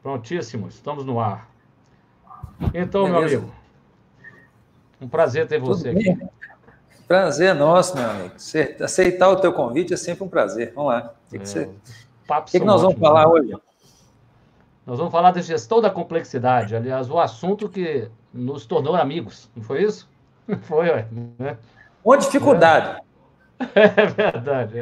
Prontíssimo, estamos no ar. Então, meu Beleza. amigo, um prazer ter Tudo você bem? aqui. Prazer nosso, meu amigo. Aceitar o teu convite é sempre um prazer. Vamos lá. Os papos Que são nós vamos ótimos, falar né? hoje? Nós vamos falar da gestão da complexidade, aliás, o assunto que nos tornou amigos, não foi isso? Foi, ué, né? Uma dificuldade. É verdade,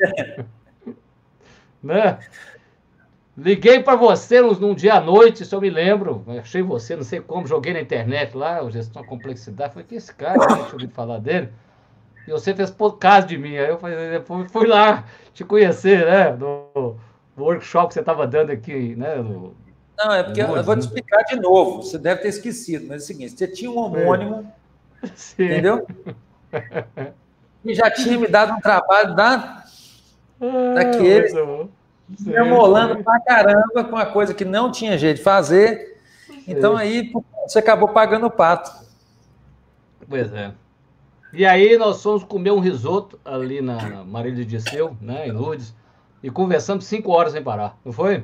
né? Liguei para você num dia à noite, se eu me lembro. Achei você, não sei como, joguei na internet lá, o Gestão da Complexidade. Falei, que esse cara, nunca tinha ouvido falar dele. E você fez caso de mim. Aí eu fui lá te conhecer, né? No workshop que você estava dando aqui, né? Não, é Em porque eu Lourdes, vou te né? explicar de novo. Você deve ter esquecido, mas é o seguinte: você tinha um Sim. homônimo, Sim. entendeu? E já tinha me dado um trabalho Ah, daqueles, muito bom. me Sim, amolando sim. pra caramba com uma coisa que não tinha jeito de fazer. Então Sim. aí você acabou pagando o pato. Pois é. E aí nós fomos comer um risoto ali na Marília de Dirceu, né? Em Lourdes. E conversamos 5 horas sem parar, não foi?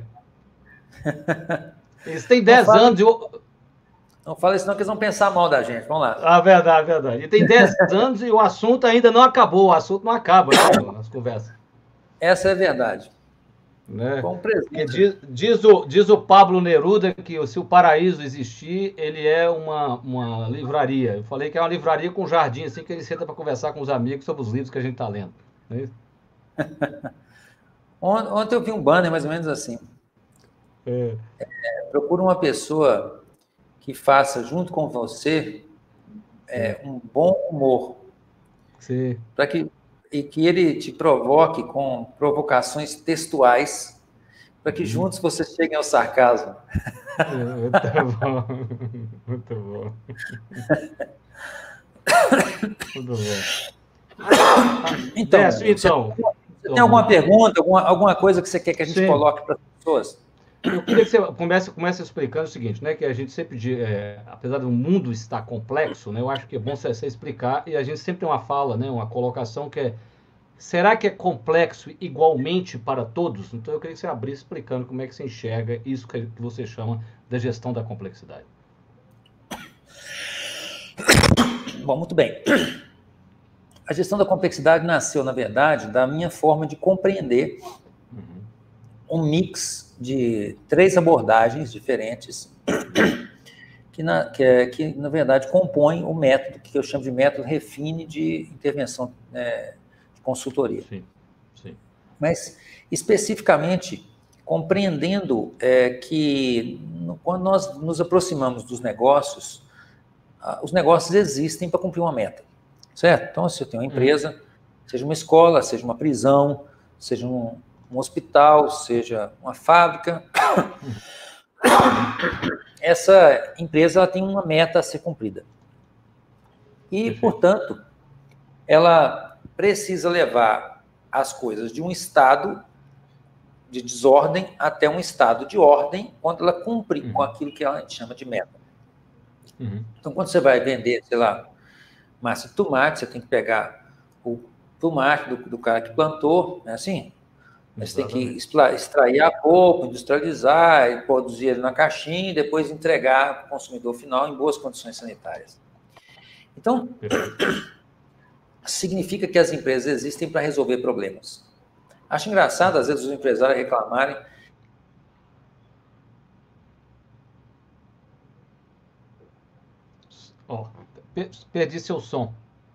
Eles têm Não 10 fala, anos. não fala isso, não, que eles vão pensar mal da gente. Vamos lá. Ah, verdade, verdade. E tem 10 anos e o assunto ainda não acabou. O assunto não acaba, né? As conversas. Essa é a verdade. Né? Foi um Porque presente. diz o Pablo Neruda que se o paraíso existir, ele é uma livraria. Eu falei que é uma livraria com jardim, assim, que ele senta para conversar com os amigos sobre os livros que a gente está lendo. Né? Ontem eu vi um banner mais ou menos assim. É, Procura uma pessoa que faça junto com você sim, um bom humor, sim. para que ele te provoque com provocações textuais, para que Uhum. juntos vocês cheguem ao sarcasmo. Muito bom. Muito bom. Muito bom. Ah, Então, meu Décio, amigo, então. você tem alguma pergunta, alguma coisa que você quer que a gente Sim. coloque para as pessoas? Eu queria que você comece explicando o seguinte, né? Que a gente sempre, apesar do mundo estar complexo, né? Eu acho que é bom você explicar e a gente sempre tem uma fala, né? Uma colocação que é: será que é complexo igualmente para todos? Então eu queria que você abrisse explicando como é que você enxerga isso que você chama da gestão da complexidade. Bom, muito bem. A gestão da complexidade nasceu, na verdade, da minha forma de compreender Uhum. um mix de 3 abordagens diferentes que na verdade, compõem o método que eu chamo de método Refine de intervenção de consultoria. Sim, sim. Mas, especificamente, compreendendo que quando nós nos aproximamos dos negócios, os negócios existem para cumprir uma meta, certo? Então, se eu tenho uma Uhum. empresa, seja uma escola, seja uma prisão, seja um hospital, seja uma fábrica, essa empresa ela tem uma meta a ser cumprida. E, Perfeito. portanto, ela precisa levar as coisas de um estado de desordem até um estado de ordem, quando ela cumpre com Uhum. aquilo que a gente chama de meta. Uhum. Então, quando você vai vender, sei lá, massa de tomate, você tem que pegar o tomate do cara que plantou, né, assim? Aí você tem que Exatamente. extrair a polpa, industrializar, e produzir ele na caixinha e depois entregar para o consumidor final em boas condições sanitárias. Então, Perfeito. significa que as empresas existem para resolver problemas. Acho engraçado, às vezes, os empresários reclamarem. Ó, perdi seu som.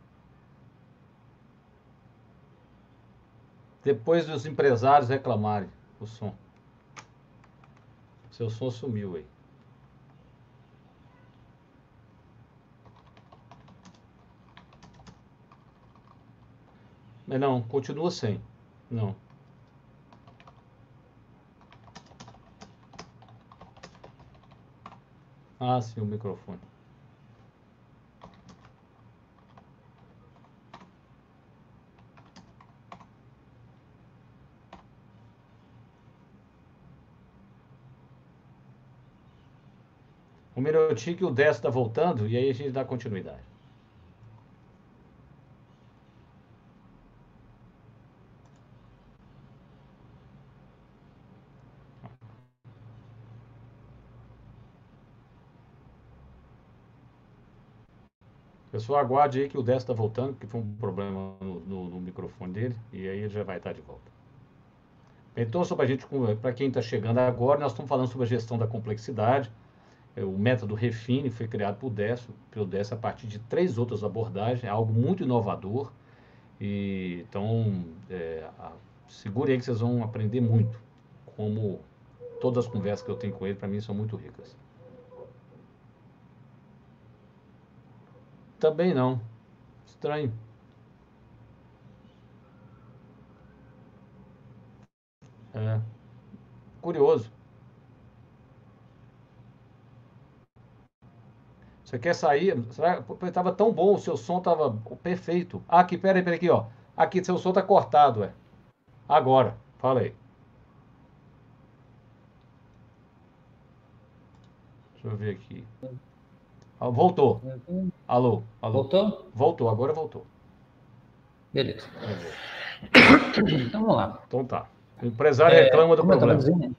Depois dos empresários reclamarem o som. Seu som sumiu aí. Mas não, continua sem. Não. Ah, sim, o microfone. Um minutinho que o Décio está voltando e aí a gente dá continuidade. Pessoal, aguarde aí que o Décio está voltando, que foi um problema no microfone dele, e aí ele já vai estar de volta. Então, para quem está chegando agora, nós estamos falando sobre a gestão da complexidade. O método Refine foi criado pelo Décio a partir de 3 outras abordagens, é algo muito inovador. Então, segure aí que vocês vão aprender muito, como todas as conversas que eu tenho com ele, para mim, são muito ricas. Também não. Estranho. Curioso. Você quer sair? Estava tão bom, o seu som estava perfeito. Aqui, peraí, aqui, ó. Aqui, seu som está cortado, Agora, fala aí. Deixa eu ver aqui. Voltou. Alô? Voltou? Voltou, agora voltou. Beleza. Então vamos lá. Então tá. O empresário reclama do problema.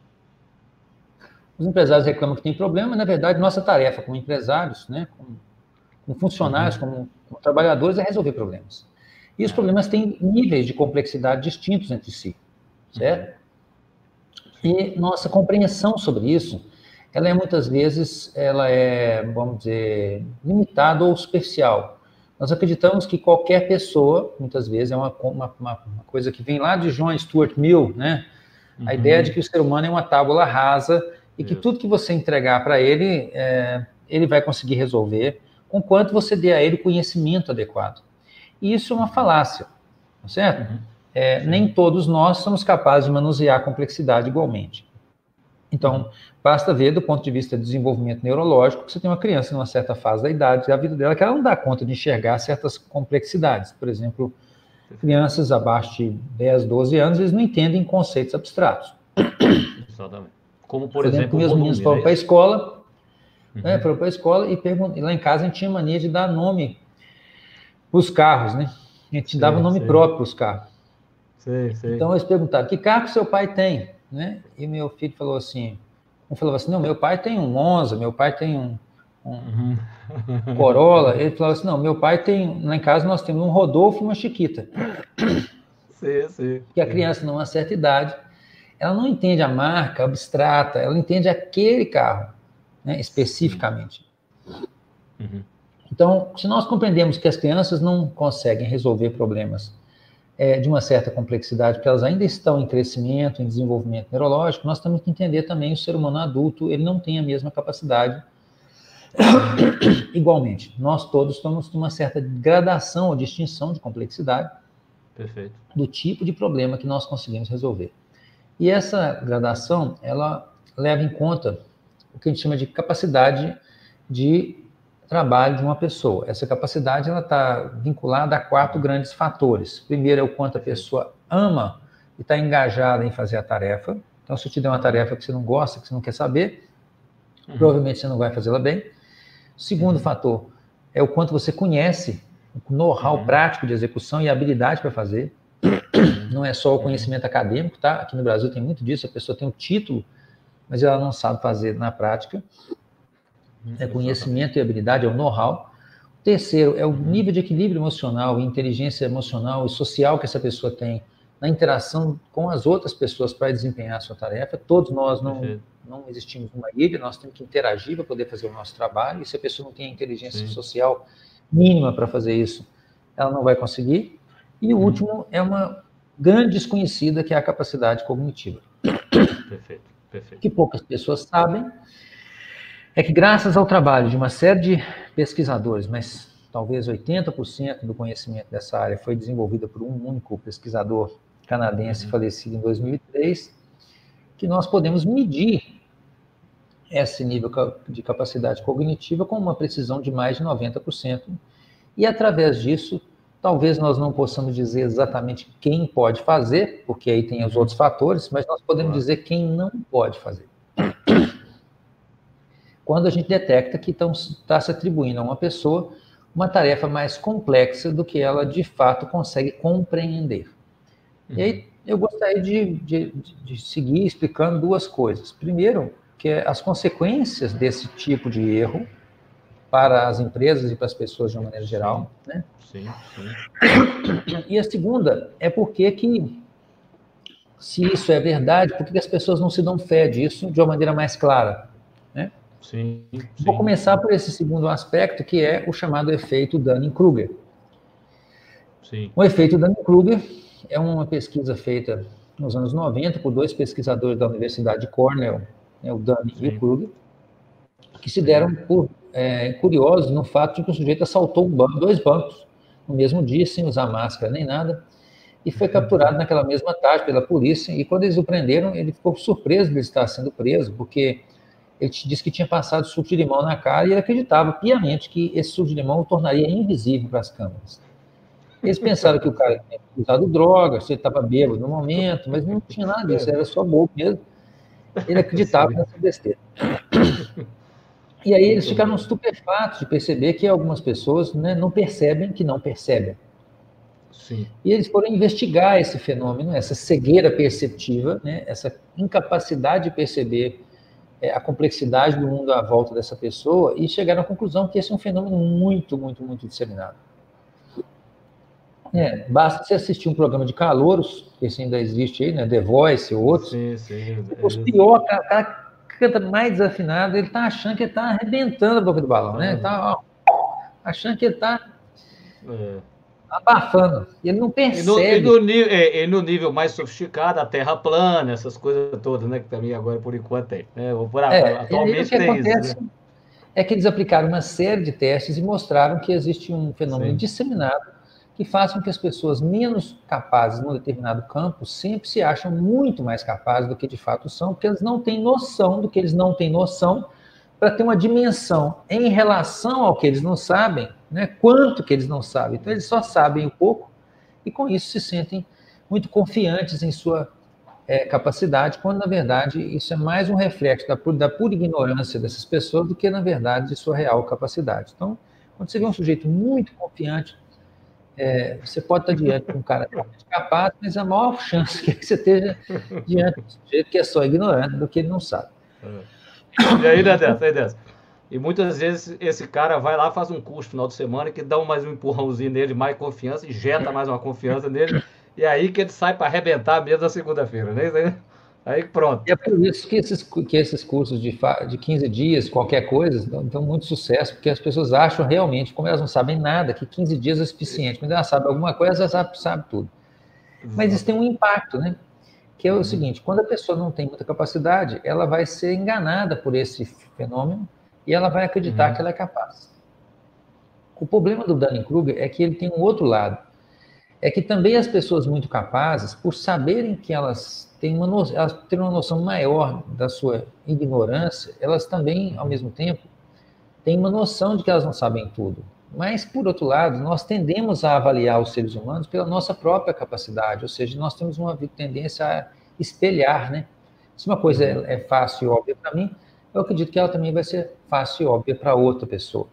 Os empresários reclamam que tem problema, mas, na verdade, nossa tarefa como empresários, né, como funcionários, como trabalhadores, é resolver problemas. E os problemas têm níveis de complexidade distintos entre si, certo? E nossa compreensão sobre isso, ela é muitas vezes, vamos dizer, limitada ou superficial. Nós acreditamos que qualquer pessoa, muitas vezes, é uma coisa que vem lá de John Stuart Mill, né? A ideia de que o ser humano é uma tábula rasa e que tudo que você entregar para ele, ele vai conseguir resolver, conquanto você dê a ele o conhecimento adequado. E isso é uma falácia, tá certo? Nem todos nós somos capazes de manusear a complexidade igualmente. Então, basta ver, do ponto de vista de desenvolvimento neurológico, que você tem uma criança numa certa fase da idade da vida dela que ela não dá conta de enxergar certas complexidades. Por exemplo, crianças abaixo de 10, 12 anos, eles não entendem conceitos abstratos. Exatamente. Como, por exemplo, meus meninos foram para a escola, né, foram para a escola e lá em casa a gente tinha mania de dar nome para os carros, né? A gente dava nome próprio para os carros. Então eles perguntaram, que carro seu pai tem? Né? E meu filho falou assim, não, meu pai tem um Monza, meu pai tem um Corolla. Ele falou assim, não, meu pai tem, lá em casa nós temos um Rodolfo e uma Chiquita. Que a criança, numa certa idade, ela não entende a marca abstrata, ela entende aquele carro, né, especificamente. Então, se nós compreendemos que as crianças não conseguem resolver problemas de uma certa complexidade, porque elas ainda estão em crescimento, em desenvolvimento neurológico, nós temos que entender também o ser humano adulto, ele não tem a mesma capacidade igualmente. Nós todos estamos numa certa gradação ou distinção de complexidade do tipo de problema que nós conseguimos resolver. E essa gradação, ela leva em conta o que a gente chama de capacidade de trabalho de uma pessoa. Essa capacidade ela está vinculada a 4 grandes fatores. Primeiro é o quanto a pessoa ama e está engajada em fazer a tarefa. Então, se eu te der uma tarefa que você não gosta, que você não quer saber, provavelmente você não vai fazê-la bem. O segundo fator é o quanto você conhece, o know-how prático de execução e a habilidade para fazer. Não é só o conhecimento acadêmico, tá? Aqui no Brasil tem muito disso, a pessoa tem o título, mas ela não sabe fazer na prática. É conhecimento e habilidade, é o know-how. O terceiro é o nível de equilíbrio emocional, inteligência emocional e social que essa pessoa tem na interação com as outras pessoas para desempenhar a sua tarefa. Todos nós não existimos numa ilha, nós temos que interagir para poder fazer o nosso trabalho, e se a pessoa não tem a inteligência social mínima para fazer isso, ela não vai conseguir. E o último é uma grande desconhecida, que é a capacidade cognitiva. O que poucas pessoas sabem é que, graças ao trabalho de uma série de pesquisadores, mas talvez 80% do conhecimento dessa área foi desenvolvida por um único pesquisador canadense falecido em 2003, que nós podemos medir esse nível de capacidade cognitiva com uma precisão de mais de 90%, e através disso, talvez nós não possamos dizer exatamente quem pode fazer, porque aí tem os outros fatores, mas nós podemos dizer quem não pode fazer. Quando a gente detecta que está se atribuindo a uma pessoa uma tarefa mais complexa do que ela, de fato, consegue compreender. E aí eu gostaria de seguir explicando 2 coisas. Primeiro, que as consequências desse tipo de erro para as empresas e para as pessoas de uma maneira geral, né? Sim, sim. E a segunda é porque que, se isso é verdade, por que as pessoas não se dão fé disso de uma maneira mais clara, né? Sim, Vou sim. começar por esse segundo aspecto, que é o chamado efeito Dunning-Kruger. Sim. O efeito Dunning-Kruger é uma pesquisa feita nos anos 90 por dois pesquisadores da Universidade de Cornell, né, o Dunning e o Kruger, que se deram por curiosos no fato de que o sujeito assaltou dois bancos no mesmo dia, sem usar máscara nem nada, e foi capturado naquela mesma tarde pela polícia, e quando eles o prenderam, ele ficou surpreso de estar sendo preso, porque ele disse que tinha passado suco de limão na cara, e ele acreditava piamente que esse suco de limão o tornaria invisível para as câmeras. Eles pensaram que o cara tinha usado droga, se ele estava bêbado no momento, mas não tinha nada disso, era só bobo mesmo. Ele acreditava nessa besteira. E aí eles ficaram estupefatos de perceber que algumas pessoas, né, não percebem que não percebem. Sim. E eles foram investigar esse fenômeno, essa cegueira perceptiva, né, essa incapacidade de perceber a complexidade do mundo à volta dessa pessoa, e chegaram à conclusão que esse é um fenômeno muito, muito, muito disseminado. Basta você assistir um programa de calouros, que esse ainda existe aí, né, The Voice ou outros. Sim, sim. Os pior, o cara canta mais desafinado, ele tá achando que ele tá arrebentando a boca do balão, né? Ele tá achando que ele tá abafando. E ele não percebe. E no nível mais sofisticado, a terra plana, essas coisas todas, né? Que também agora, por enquanto, tem. Né? Atualmente o que tem acontece isso. Né? É que eles aplicaram uma série de testes e mostraram que existe um fenômeno disseminado que faz com que as pessoas menos capazes num determinado campo sempre se acham muito mais capazes do que de fato são, porque eles não têm noção do que eles não têm noção, para ter uma dimensão em relação ao que eles não sabem, né? Quanto que eles não sabem. Então eles só sabem um pouco e com isso se sentem muito confiantes em sua capacidade, quando na verdade isso é mais um reflexo da pura ignorância dessas pessoas do que na verdade de sua real capacidade. Então, quando você vê um sujeito muito confiante, você pode estar diante de um cara capaz, mas a maior chance que você esteja diante de um sujeito que é só ignorante do que ele não sabe. E aí, Dedé, e muitas vezes esse cara vai lá, faz um curso no final de semana que dá mais um empurrãozinho nele, mais confiança, injeta mais uma confiança nele, e aí que ele sai para arrebentar mesmo na segunda-feira, né? Aí pronto. E é por isso que esses cursos de 15 dias, qualquer coisa, dão muito sucesso, porque as pessoas acham realmente, como elas não sabem nada, que 15 dias é suficiente. Quando elas sabem alguma coisa, elas sabe tudo. Mas isso tem um impacto, né? Que é o seguinte, quando a pessoa não tem muita capacidade, ela vai ser enganada por esse fenômeno e ela vai acreditar que ela é capaz. O problema do Dunning-Kruger é que ele tem um outro lado. É que também as pessoas muito capazes, por saberem que elas têm uma noção maior da sua ignorância, elas também, ao mesmo tempo, têm uma noção de que elas não sabem tudo. Mas, por outro lado, nós tendemos a avaliar os seres humanos pela nossa própria capacidade, ou seja, nós temos uma tendência a espelhar, né? Se uma coisa é fácil e óbvia para mim, eu acredito que ela também vai ser fácil e óbvia para outra pessoa.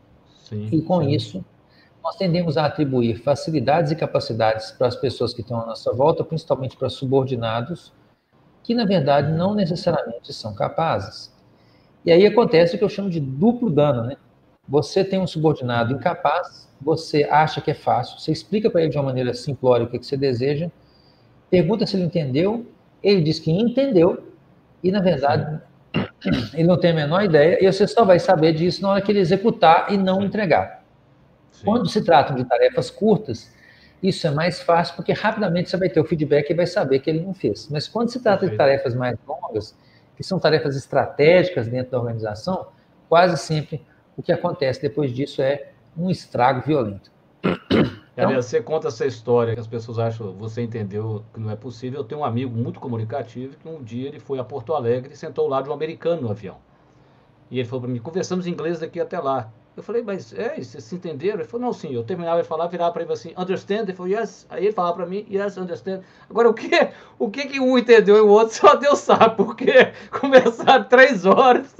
E com isso, nós tendemos a atribuir facilidades e capacidades para as pessoas que estão à nossa volta, principalmente para subordinados, que na verdade não necessariamente são capazes. E aí acontece o que eu chamo de duplo dano, né? Você tem um subordinado incapaz, você acha que é fácil, você explica para ele de uma maneira simplória o que você deseja, pergunta se ele entendeu, ele diz que entendeu, e na verdade ele não tem a menor ideia, e você só vai saber disso na hora que ele executar e não entregar. Quando se trata de tarefas curtas, isso é mais fácil, porque rapidamente você vai ter o feedback e vai saber que ele não fez. Mas quando se trata de tarefas mais longas, que são tarefas estratégicas dentro da organização, quase sempre o que acontece depois disso é um estrago violento. Então, você conta essa história que as pessoas acham, você entendeu que não é possível. Eu tenho um amigo muito comunicativo que um dia ele foi a Porto Alegre e sentou ao lado de um americano no avião. E ele falou para mim, conversamos em inglês daqui até lá. Eu falei, mas vocês se entenderam? Ele falou, não, sim. Eu terminava de falar, virava para ele assim, understand? Ele falou, yes. Aí ele falava para mim, yes, understand. Agora, o que um entendeu e o outro só Deus sabe, porque conversaram 3 horas.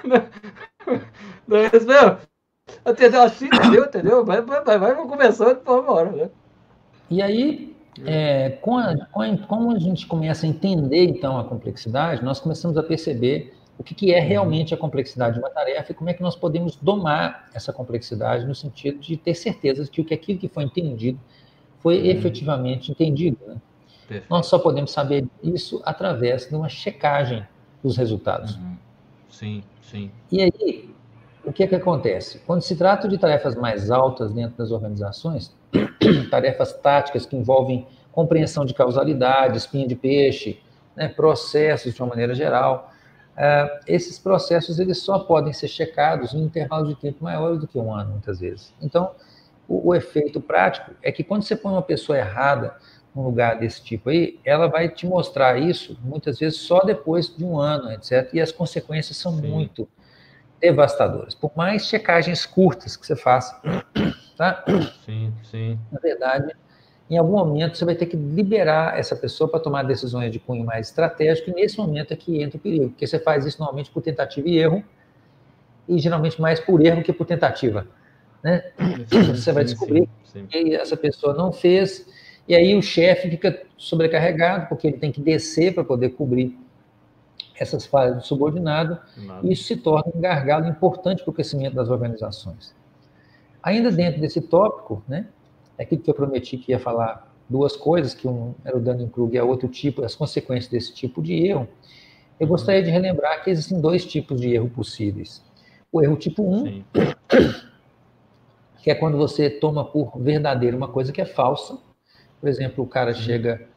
Entendeu assim, entendeu? Vai conversando, vamos embora, né? E aí, como a gente começa a entender, então, a complexidade, nós começamos a perceber o que é realmente a complexidade de uma tarefa e como é que nós podemos domar essa complexidade no sentido de ter certeza de que aquilo que foi entendido foi efetivamente entendido. Né? Nós só podemos saber isso através de uma checagem dos resultados. Sim, sim. E aí, o que acontece? Quando se trata de tarefas mais altas dentro das organizações, tarefas táticas que envolvem compreensão de causalidade, espinha de peixe, né, processos de uma maneira geral, esses processos eles só podem ser checados em intervalos de tempo maiores do que um ano, muitas vezes. Então, o efeito prático é que quando você põe uma pessoa errada num lugar desse tipo aí, ela vai te mostrar isso, muitas vezes, só depois de um ano, etc. E as consequências são muito devastadoras. Por mais checagens curtas que você faça, tá? Sim, sim. Na verdade, em algum momento você vai ter que liberar essa pessoa para tomar decisões de cunho mais estratégico, e nesse momento é que entra o perigo, porque você faz isso normalmente por tentativa e erro, e geralmente mais por erro que por tentativa. Né? Você vai descobrir que essa pessoa não fez, e aí o chefe fica sobrecarregado, porque ele tem que descer para poder cobrir essas falhas do subordinado, e isso se torna um gargalo importante para o crescimento das organizações. Ainda dentro desse tópico, né, é aquilo que eu prometi que ia falar duas coisas, que um era o Dunning-Kruger e a outro tipo, as consequências desse tipo de erro. Eu gostaria de relembrar que existem dois tipos de erro possíveis. O erro tipo 1, que é quando você toma por verdadeiro uma coisa que é falsa. Por exemplo, o cara chega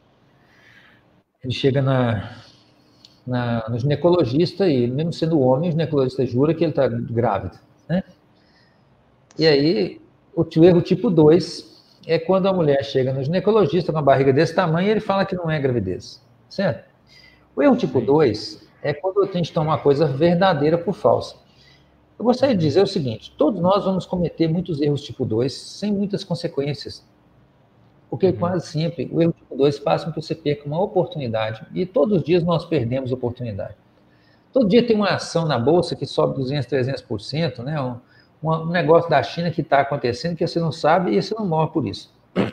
no ginecologista e, mesmo sendo homem, o ginecologista jura que ele está grávido. Né? E aí, o erro tipo 2 é quando a mulher chega no ginecologista com uma barriga desse tamanho e ele fala que não é gravidez. Certo? O erro tipo 2 é quando a gente toma uma coisa verdadeira por falsa. Eu gostaria de dizer o seguinte, todos nós vamos cometer muitos erros tipo 2 sem muitas consequências. Porque quase sempre o erro tipo 2 faz com que você perca uma oportunidade. E todos os dias nós perdemos oportunidade. Todo dia tem uma ação na bolsa que sobe 200%, 300%, né? Um negócio da China que está acontecendo que você não sabe e você não morre por isso.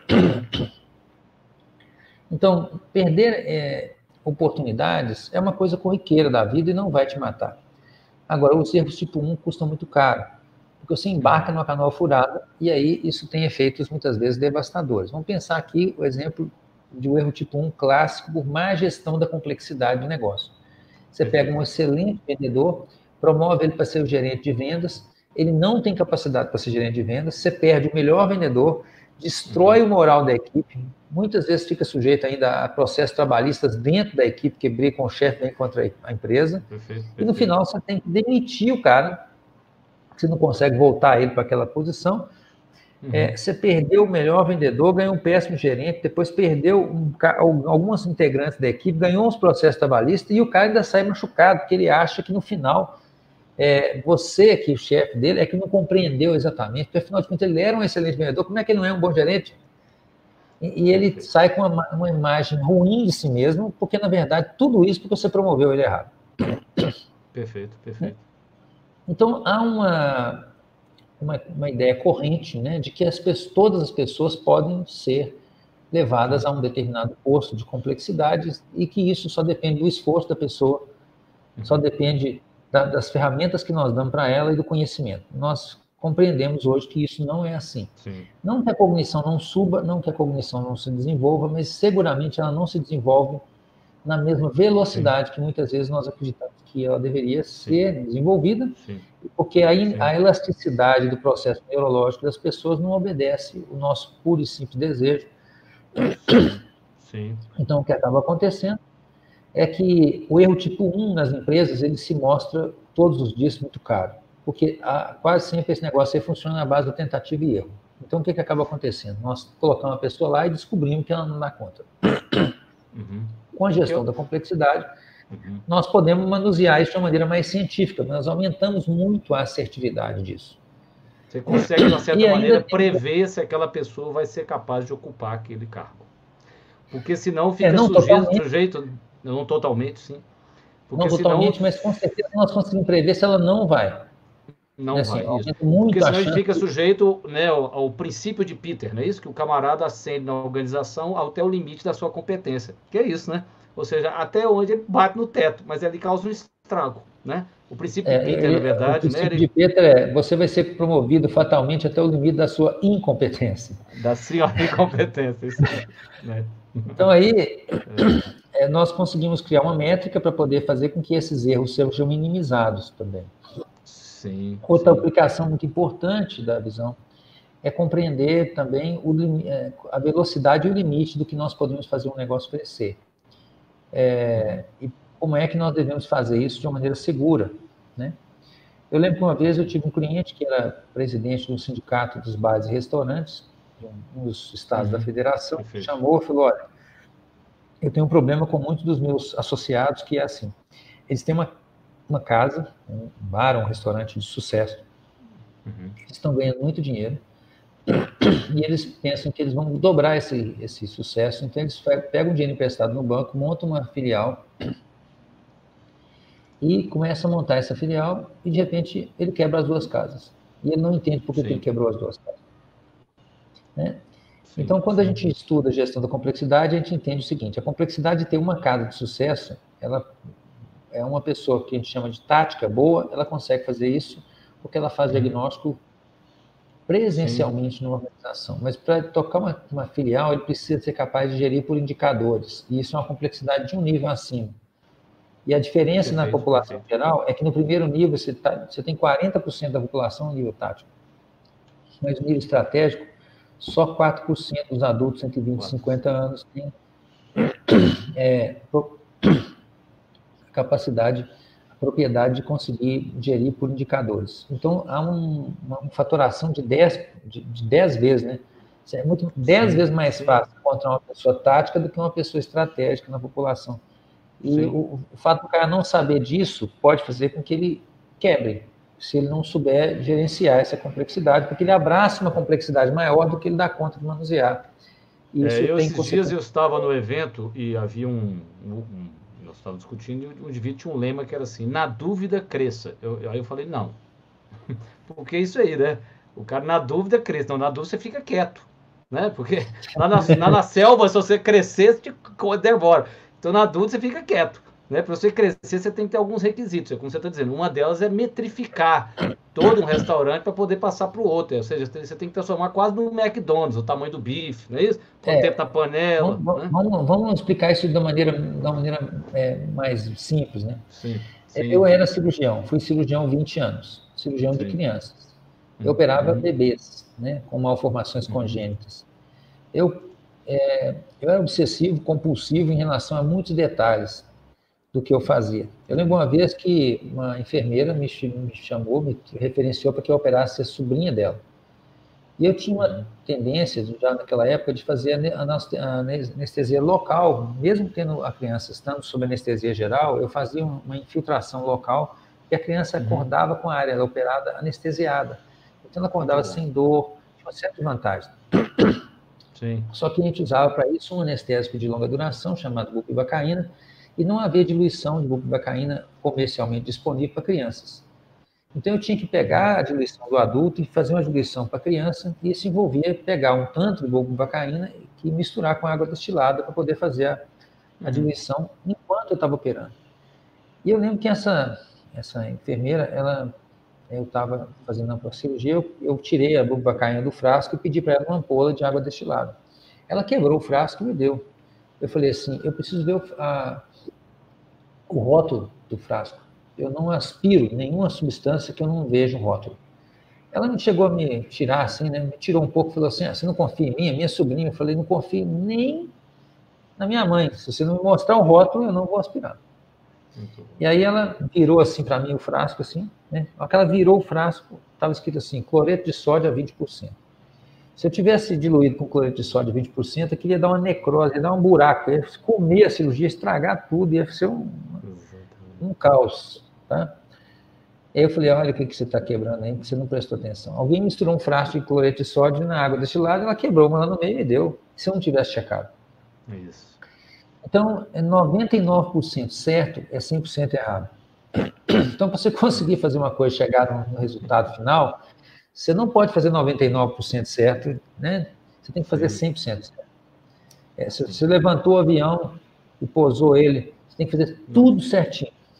Então, perder oportunidades é uma coisa corriqueira da vida e não vai te matar. Agora, os erros tipo 1 custam muito caro, porque você embarca numa canoa furada e aí isso tem efeitos muitas vezes devastadores. Vamos pensar aqui o exemplo de um erro tipo 1 clássico por má gestão da complexidade do negócio. Você pega um excelente vendedor, promove ele para ser o gerente de vendas, ele não tem capacidade para ser gerente de vendas, você perde o melhor vendedor, destrói o moral da equipe, muitas vezes fica sujeito ainda a processos trabalhistas dentro da equipe que briga com o chefe, vem contra a empresa, e no final você tem que demitir o cara, você não consegue voltar ele para aquela posição, você perdeu o melhor vendedor, ganhou um péssimo gerente, depois perdeu alguns integrantes da equipe, ganhou uns processos trabalhistas e o cara ainda sai machucado, porque ele acha que no final você, que o chefe dele, é que não compreendeu exatamente, porque afinal de contas ele era um excelente vendedor, como é que ele não é um bom gerente? E ele sai com uma imagem ruim de si mesmo, porque na verdade tudo isso porque você promoveu ele errado. Perfeito. Então há uma ideia corrente, né, de que todas as pessoas podem ser levadas a um determinado posto de complexidade e que isso só depende do esforço da pessoa, só depende das ferramentas que nós damos para ela e do conhecimento. Nós compreendemos hoje que isso não é assim. Sim. Não que a cognição não suba, não que a cognição não se desenvolva, mas seguramente ela não se desenvolve na mesma velocidade que muitas vezes nós acreditamos que ela deveria ser desenvolvida, porque a elasticidade do processo neurológico das pessoas não obedece o nosso puro e simples desejo. Então, o que acaba acontecendo é que o erro tipo 1 nas empresas, ele se mostra todos os dias muito caro, porque quase sempre esse negócio aí funciona na base da tentativa e erro. Então, o que acaba acontecendo? Nós colocamos uma pessoa lá e descobrimos que ela não dá conta. Com a gestão da complexidade, nós podemos manusear isso de uma maneira mais científica, nós aumentamos muito a assertividade disso. Você consegue, de uma certa maneira, prever se aquela pessoa vai ser capaz de ocupar aquele cargo. Porque senão fica sujeito de um jeito... Não totalmente, sim. Porque não totalmente, mas com certeza nós conseguimos prever se ela não vai. Não vai, isso. Porque senão a gente fica sujeito, né, ao princípio de Peter, não é isso? Que o camarada ascende na organização até o limite da sua competência. Que é isso, né? Ou seja, até onde ele bate no teto, mas ele causa um estrago, né? O princípio de Peter, na verdade, o princípio de Peter é: você vai ser promovido fatalmente até o limite da sua incompetência. Da senhora incompetência, isso aí, né? Então, aí, nós conseguimos criar uma métrica para poder fazer com que esses erros sejam minimizados também. Sim. Outra aplicação muito importante da visão é compreender também a velocidade e o limite do que nós podemos fazer um negócio crescer. E como é que nós devemos fazer isso de uma maneira segura, né? Eu lembro que uma vez eu tive um cliente que era presidente do sindicato dos bares e restaurantes, de um dos estados da federação, chamou e falou: olha, eu tenho um problema com muitos dos meus associados, que é assim, eles têm uma casa, um bar, um restaurante de sucesso, eles estão ganhando muito dinheiro, e eles pensam que eles vão dobrar esse sucesso, então eles pegam dinheiro emprestado no banco, montam uma filial e começam a montar essa filial, e de repente ele quebra as duas casas. E ele não entende por que ele quebrou as duas casas, né? Então, quando a gente estuda a gestão da complexidade, a gente entende o seguinte: a complexidade de ter uma casa de sucesso, ela é uma pessoa que a gente chama de tática boa, ela consegue fazer isso porque ela faz diagnóstico presencialmente numa organização. Mas para tocar uma filial, ele precisa ser capaz de gerir por indicadores, e isso é uma complexidade de um nível acima. E a diferença na população geral é que no primeiro nível você tem 40% da população no nível tático, mas no nível estratégico, só 4% dos adultos entre 20 e 50 anos têm capacidade, a propriedade de conseguir gerir por indicadores. Então, há uma fatoração de 10 vezes, né? É 10 vezes mais fácil encontrar uma pessoa tática do que uma pessoa estratégica na população. E o fato do cara não saber disso pode fazer com que ele quebre, se ele não souber gerenciar essa complexidade, porque ele abraça uma complexidade maior do que ele dá conta de manusear. Esses dias eu estava no evento e havia nós estávamos discutindo, e o indivíduo tinha um lema que era assim: na dúvida, cresça. Aí eu falei: não, porque isso aí, né? O cara, na dúvida, cresça. Não, na dúvida você fica quieto, né? Porque na selva, se você crescer, você te devora. Então, na dúvida, você fica quieto, né? Para você crescer, você tem que ter alguns requisitos, como você está dizendo. Uma delas é metrificar todo um restaurante para poder passar para o outro. Ou seja, você tem que transformar quase no McDonald's, o tamanho do bife, não é isso? O tempo da panela. Vamos explicar isso de uma maneira mais simples, né? Sim. Eu era cirurgião, fui cirurgião 20 anos, cirurgião de crianças. Eu operava bebês, né, com malformações congênitas. Eu era obsessivo, compulsivo em relação a muitos detalhes do que eu fazia. Eu lembro uma vez que uma enfermeira me chamou, me referenciou para que eu operasse a sobrinha dela. E eu tinha uma tendência, já naquela época, de fazer a anestesia local, mesmo tendo a criança estando sob anestesia geral, eu fazia uma infiltração local e a criança acordava com a área operada anestesiada. Então ela acordava sem dor, tinha uma certa vantagem. Sim. Só que a gente usava para isso um anestésico de longa duração, chamado bupivacaína, e não havia diluição de bupivacaína comercialmente disponível para crianças. Então eu tinha que pegar a diluição do adulto e fazer uma diluição para a criança, e isso envolvia pegar um tanto de bupivacaína e misturar com água destilada para poder fazer a diluição enquanto eu estava operando. E eu lembro que essa enfermeira, eu estava fazendo a cirurgia, eu tirei a bupivacaína do frasco e pedi para ela uma ampola de água destilada. Ela quebrou o frasco e me deu. Eu falei assim: eu preciso ver o rótulo do frasco. Eu não aspiro nenhuma substância que eu não veja o rótulo. Ela não chegou a me tirar assim, né? Me tirou um pouco e falou assim: você não confia em mim? A minha sobrinha. Eu falei: não confio nem na minha mãe. Se você não me mostrar o rótulo, eu não vou aspirar. E aí ela virou assim para mim o frasco, assim, né? Na hora que ela virou o frasco, estava escrito assim: cloreto de sódio a 20%. Se eu tivesse diluído com cloreto de sódio a 20%, eu queria dar uma necrose, ia dar um buraco, ia comer a cirurgia, estragar tudo, ia ser um caos, tá? Aí eu falei: olha o que você está quebrando aí, que você não prestou atenção. Alguém misturou um frasco de cloreto de sódio na água destilada, ela quebrou uma lá no meio e me deu. Se eu não tivesse checado. Isso. Então, 99% certo é 100% errado. Então, para você conseguir fazer uma coisa e chegar no resultado final, você não pode fazer 99% certo, né? Você tem que fazer 100% certo. Se você levantou o avião e pousou ele, você tem que fazer tudo certinho.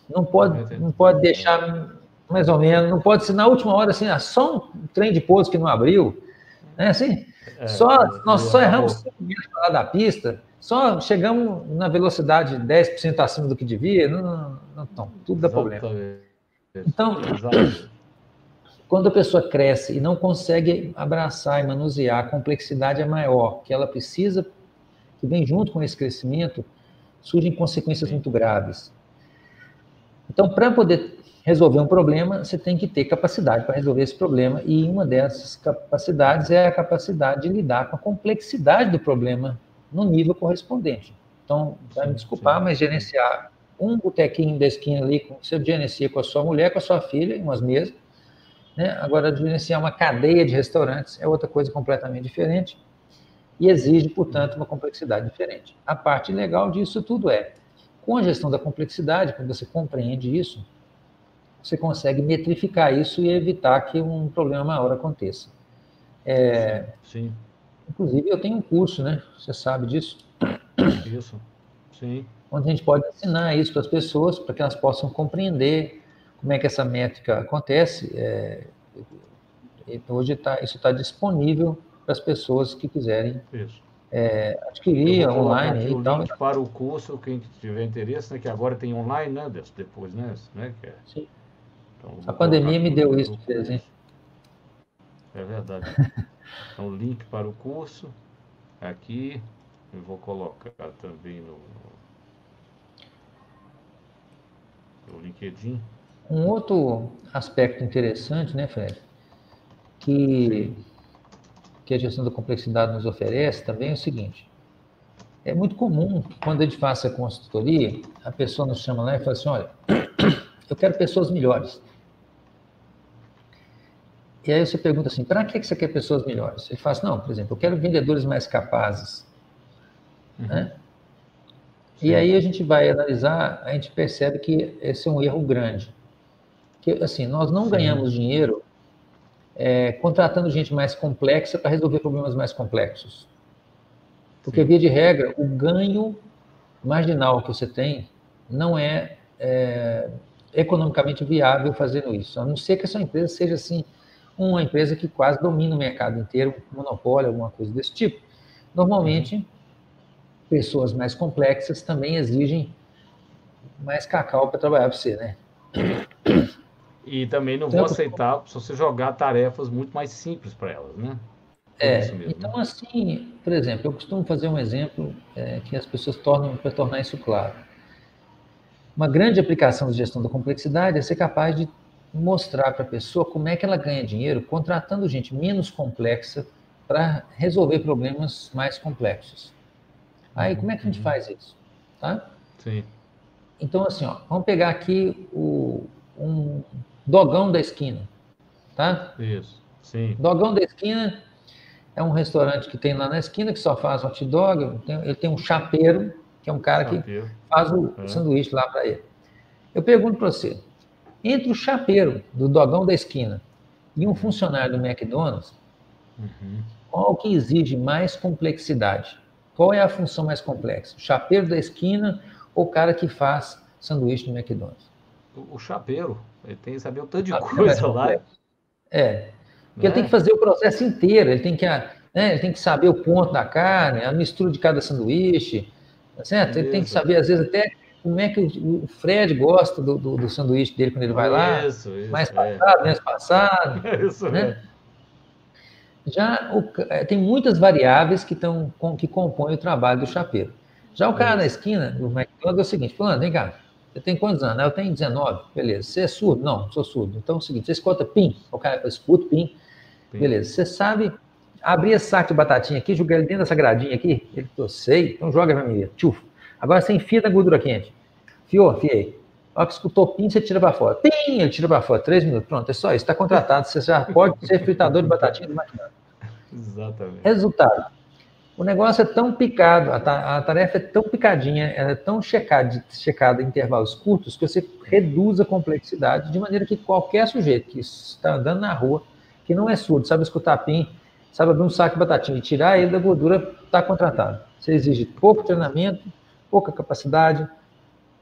não pode deixar mais ou menos, não pode ser na última hora assim, só um trem de pouso que não abriu, né? Assim, nós só erramos 5 metros para lá da pista, só chegamos na velocidade 10% acima do que devia, não, tudo dá problema. Então, quando a pessoa cresce e não consegue abraçar e manusear, a complexidade é maior, que ela precisa, que vem junto com esse crescimento, surgem consequências muito graves. Então, para poder resolver um problema, você tem que ter capacidade para resolver esse problema, e uma dessas capacidades é a capacidade de lidar com a complexidade do problema no nível correspondente. Então, vai me desculpar, mas gerenciar um botequinho da esquina ali, você gerencia com a sua mulher, com a sua filha, em umas mesas, né? Agora, gerenciar uma cadeia de restaurantes é outra coisa completamente diferente e exige, portanto, uma complexidade diferente. A parte legal disso tudo com a gestão da complexidade, quando você compreende isso, você consegue metrificar isso e evitar que um problema maior aconteça. Sim. Inclusive, eu tenho um curso, né? Você sabe disso? Isso, sim. Onde a gente pode ensinar isso para as pessoas, para que elas possam compreender como é que essa métrica acontece. Hoje isso está disponível para as pessoas que quiserem adquirir online aqui e o tal. link para o curso, quem tiver interesse, né, que agora tem online, né, depois, né, que Sim. Então, a pandemia me deu isso de presente. É verdade. Então, o link para o curso, aqui, eu vou colocar também no LinkedIn. Um outro aspecto interessante, né, Fred, que a gestão da complexidade nos oferece também é o seguinte: é muito comum que quando a gente faça a consultoria, a pessoa nos chama lá e fala assim, olha, eu quero pessoas melhores. E aí você pergunta assim, para que você quer pessoas melhores? Ele fala assim, não, por exemplo, eu quero vendedores mais capazes. Né? E aí a gente vai analisar, a gente percebe que esse é um erro grande. Que, assim, nós não ganhamos dinheiro contratando gente mais complexa para resolver problemas mais complexos. Porque, via de regra, o ganho marginal que você tem não é economicamente viável fazendo isso. A não ser que a sua empresa seja, assim, uma empresa que quase domina o mercado inteiro, um monopólio, alguma coisa desse tipo. Normalmente, pessoas mais complexas também exigem mais cacau para trabalhar para você, né? E também não vou aceitar se você jogar tarefas muito mais simples para elas, né? Isso mesmo, então, assim, por exemplo, eu costumo fazer um exemplo que as pessoas para tornar isso claro. Uma grande aplicação de gestão da complexidade é ser capaz de mostrar para a pessoa como é que ela ganha dinheiro contratando gente menos complexa para resolver problemas mais complexos. Aí, como é que a gente faz isso? Tá? Sim. Então, assim, vamos pegar aqui um Dogão da Esquina, tá? Isso, sim. Dogão da Esquina é um restaurante que tem lá na esquina, que só faz hot dog. Ele tem um chapeiro, que é um cara que faz o sanduíche lá para ele. Eu pergunto para você, entre o chapeiro do Dogão da Esquina e um funcionário do McDonald's, qual que exige mais complexidade? Qual é a função mais complexa? O chapeiro da esquina ou o cara que faz sanduíche no McDonald's? O chapeiro, ele tem que saber um tanto de coisa lá. Porque ele tem que fazer o processo inteiro, ele tem que saber o ponto da carne, a mistura de cada sanduíche, tá certo? Ele tem que saber, às vezes, até como é que o Fred gosta do sanduíche dele quando ele vai lá. Mais passado, menos passado. Isso, né? Já tem muitas variáveis que compõem o trabalho do chapeiro. Já o cara na esquina, do McDonald's, é o seguinte, falando, vem cá, você tem quantos anos? Eu tenho 19, beleza. Você é surdo? Não sou surdo. Então é o seguinte, você escuta PIN? O cara fala, escuta PIN. Beleza. Você sabe abrir esse saco de batatinha aqui, jogar ele dentro dessa gradinha aqui? Ele falou, sei. Então joga pra mim. Tchuf. Agora você enfia na gordura quente. Fiei. A hora que escutou PIN, você tira para fora. PIN! Ele tira para fora. 3 minutos. Pronto, é só isso. Está contratado. Você já pode ser fritador de batatinha do McDonald's. Exatamente. Resultado. O negócio é tão picado, a tarefa é tão picadinha, ela é tão checada em intervalos curtos, que você reduz a complexidade, de maneira que qualquer sujeito que está andando na rua, que não é surdo, sabe escutar PIN, sabe abrir um saco de batatinha e tirar ele da gordura, está contratado. Você exige pouco treinamento, pouca capacidade,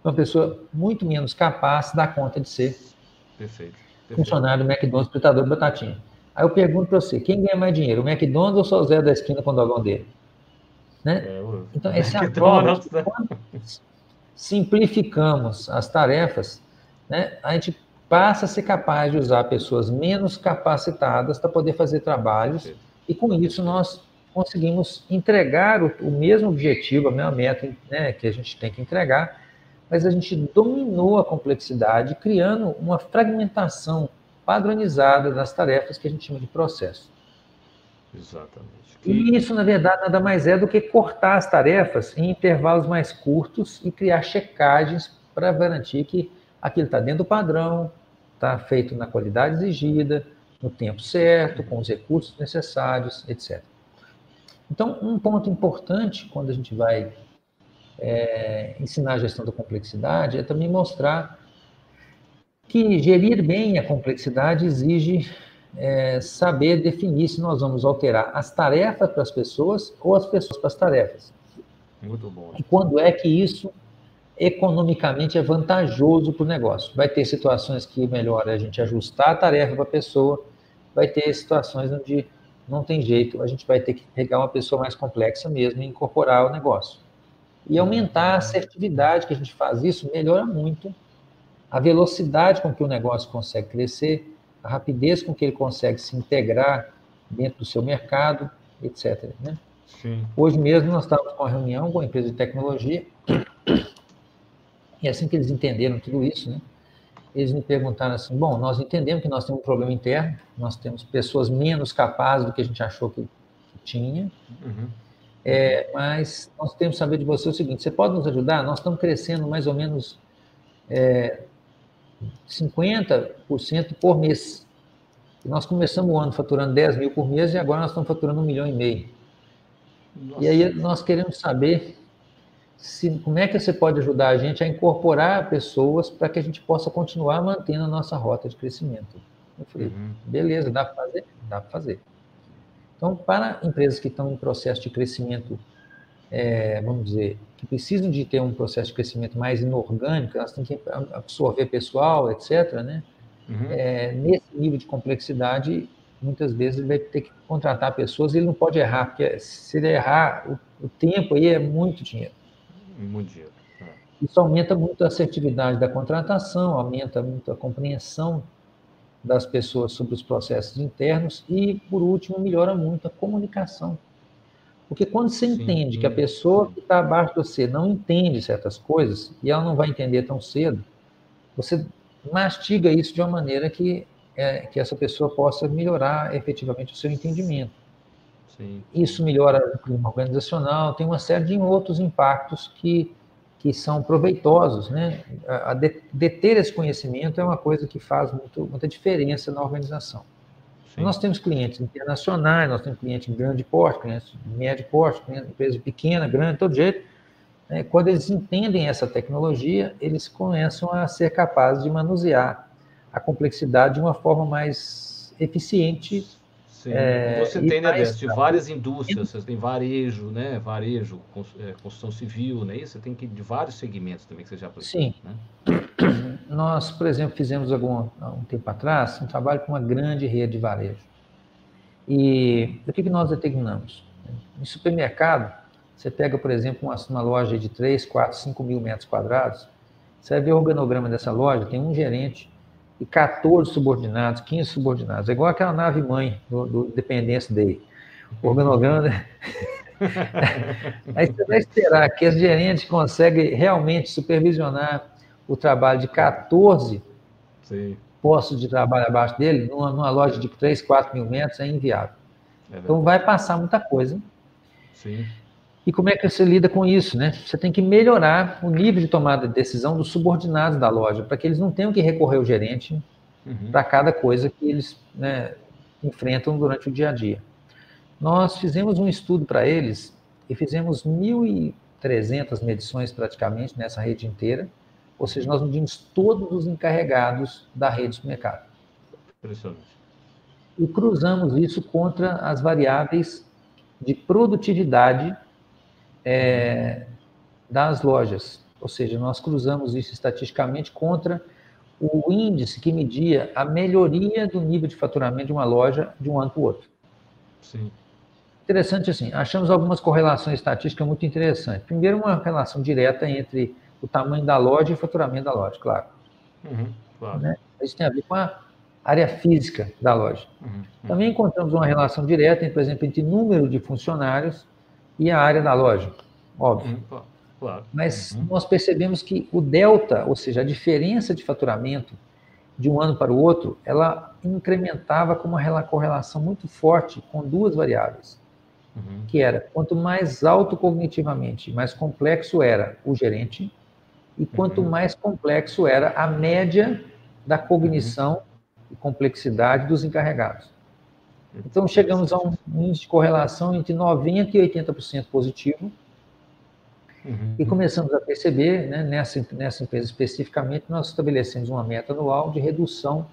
uma pessoa muito menos capaz dá conta de ser funcionário do McDonald's, fritador de batatinha. Aí eu pergunto para você, quem ganha mais dinheiro, o McDonald's ou só o Zé da esquina com o dogão dele? Né? Então, essa é a prova de que quando simplificamos as tarefas, né, a gente passa a ser capaz de usar pessoas menos capacitadas para poder fazer trabalhos, e com isso nós conseguimos entregar o mesmo objetivo, a mesma meta, né, que a gente tem que entregar, mas a gente dominou a complexidade, criando uma fragmentação padronizada das tarefas que a gente chama de processo. Exatamente. E isso, na verdade, nada mais é do que cortar as tarefas em intervalos mais curtos e criar checagens para garantir que aquilo está dentro do padrão, está feito na qualidade exigida, no tempo certo, com os recursos necessários, etc. Então, um ponto importante quando a gente vai ensinar a gestão da complexidade é também mostrar que gerir bem a complexidade exige saber definir se nós vamos alterar as tarefas para as pessoas ou as pessoas para as tarefas. Muito bom. E quando é que isso economicamente é vantajoso para o negócio? Vai ter situações que melhor a gente ajustar a tarefa para a pessoa, vai ter situações onde não tem jeito, a gente vai ter que pegar uma pessoa mais complexa mesmo e incorporar ao negócio. E aumentar a assertividade que a gente faz isso melhora muito a velocidade com que o negócio consegue crescer, a rapidez com que ele consegue se integrar dentro do seu mercado, etc. Né? Sim. Hoje mesmo nós estávamos com uma reunião com uma empresa de tecnologia, e assim que eles entenderam tudo isso, né, eles me perguntaram assim, bom, nós entendemos que nós temos um problema interno, nós temos pessoas menos capazes do que a gente achou que tinha, mas nós temos que saber de você o seguinte, você pode nos ajudar? Nós estamos crescendo mais ou menos 50% por mês. E nós começamos o ano faturando 10 mil por mês e agora nós estamos faturando 1,5 milhão. Nossa. E aí nós queremos saber como é que você pode ajudar a gente a incorporar pessoas para que a gente possa continuar mantendo a nossa rota de crescimento. Eu falei, beleza, dá para fazer? Dá para fazer. Então, para empresas que estão em processo de crescimento, vamos dizer, que precisam de ter um processo de crescimento mais inorgânico, elas têm que absorver pessoal, etc., né? Nesse nível de complexidade, muitas vezes ele vai ter que contratar pessoas e ele não pode errar, porque se ele errar, o tempo aí é muito dinheiro. Muito dinheiro. Isso aumenta muito a assertividade da contratação, aumenta muito a compreensão das pessoas sobre os processos internos e, por último, melhora muito a comunicação. Porque quando você entende que a pessoa que está abaixo de você não entende certas coisas, e ela não vai entender tão cedo, você mastiga isso de uma maneira que essa pessoa possa melhorar efetivamente o seu entendimento. Sim. Isso melhora o clima organizacional, tem uma série de outros impactos que são proveitosos, né? Deter esse conhecimento é uma coisa que faz muita diferença na organização. Nós temos clientes internacionais, nós temos clientes de grande porte, clientes de médio porte, empresa pequena, grande, de todo jeito. Quando eles entendem essa tecnologia, eles começam a ser capazes de manusear a complexidade de uma forma mais eficiente. Sim. Você tem, né, de várias indústrias, você tem varejo, né? Varejo, construção civil, né? Isso você tem que de vários segmentos também que você já aplicou. Sim. Né? Nós, por exemplo, fizemos há um tempo atrás um trabalho com uma grande rede de varejo. E o que nós determinamos? Em supermercado, você pega, por exemplo, uma loja de 3, 4, 5 mil metros quadrados, você vai ver o organograma dessa loja, tem um gerente e 14 subordinados, 15 subordinados. É igual aquela nave-mãe do Dependence Day. O organograma... Aí você vai esperar que as gerentes conseguem realmente supervisionar o trabalho de 14 postos de trabalho abaixo dele, numa loja de 3, 4 mil metros, é inviável. Então vai passar muita coisa. Sim. E como é que você lida com isso, né? Você tem que melhorar o nível de tomada de decisão dos subordinados da loja, para que eles não tenham que recorrer ao gerente para cada coisa que eles, né, enfrentam durante o dia a dia. Nós fizemos um estudo para eles e fizemos 1.300 medições praticamente nessa rede inteira, ou seja, nós medimos todos os encarregados da rede de supermercado. Impressionante. E cruzamos isso contra as variáveis de produtividade das lojas. Ou seja, nós cruzamos isso estatisticamente contra o índice que media a melhoria do nível de faturamento de uma loja de um ano para o outro. Sim. Interessante assim, achamos algumas correlações estatísticas muito interessantes. Primeiro, uma relação direta entre o tamanho da loja e o faturamento da loja, claro. Claro. Né? Isso tem a ver com a área física da loja. Também encontramos uma relação direta, por exemplo, entre número de funcionários e a área da loja, óbvio. Claro. Mas nós percebemos que o delta, ou seja, a diferença de faturamento de um ano para o outro, ela incrementava com uma correlação muito forte com duas variáveis, que era quanto mais alto cognitivamente, mais complexo era o gerente, e quanto mais complexo era a média da cognição e complexidade dos encarregados. Então, chegamos a um índice de correlação entre 90% e 80% positivo, e começamos a perceber, né, nessa empresa especificamente, nós estabelecemos uma meta anual de redução,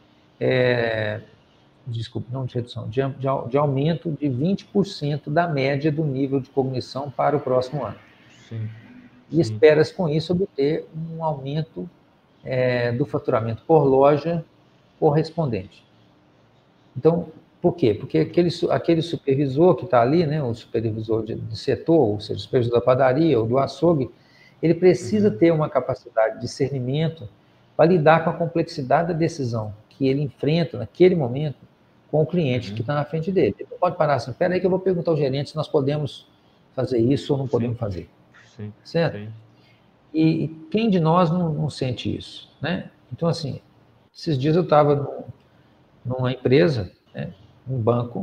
não de redução, de aumento de 20% da média do nível de cognição para o próximo ano. Sim. E espera-se com isso obter um aumento do faturamento por loja correspondente. Então, por quê? Porque aquele supervisor que está ali, né, o supervisor de setor, ou seja, o supervisor da padaria ou do açougue, ele precisa ter uma capacidade de discernimento para lidar com a complexidade da decisão que ele enfrenta naquele momento com o cliente que está na frente dele. Ele não pode parar assim, espera aí que eu vou perguntar ao gerente se nós podemos fazer isso ou não podemos fazer. Sim. Certo? Sim. E quem de nós não sente isso, né? Então, assim, esses dias eu estava numa empresa, né, um banco,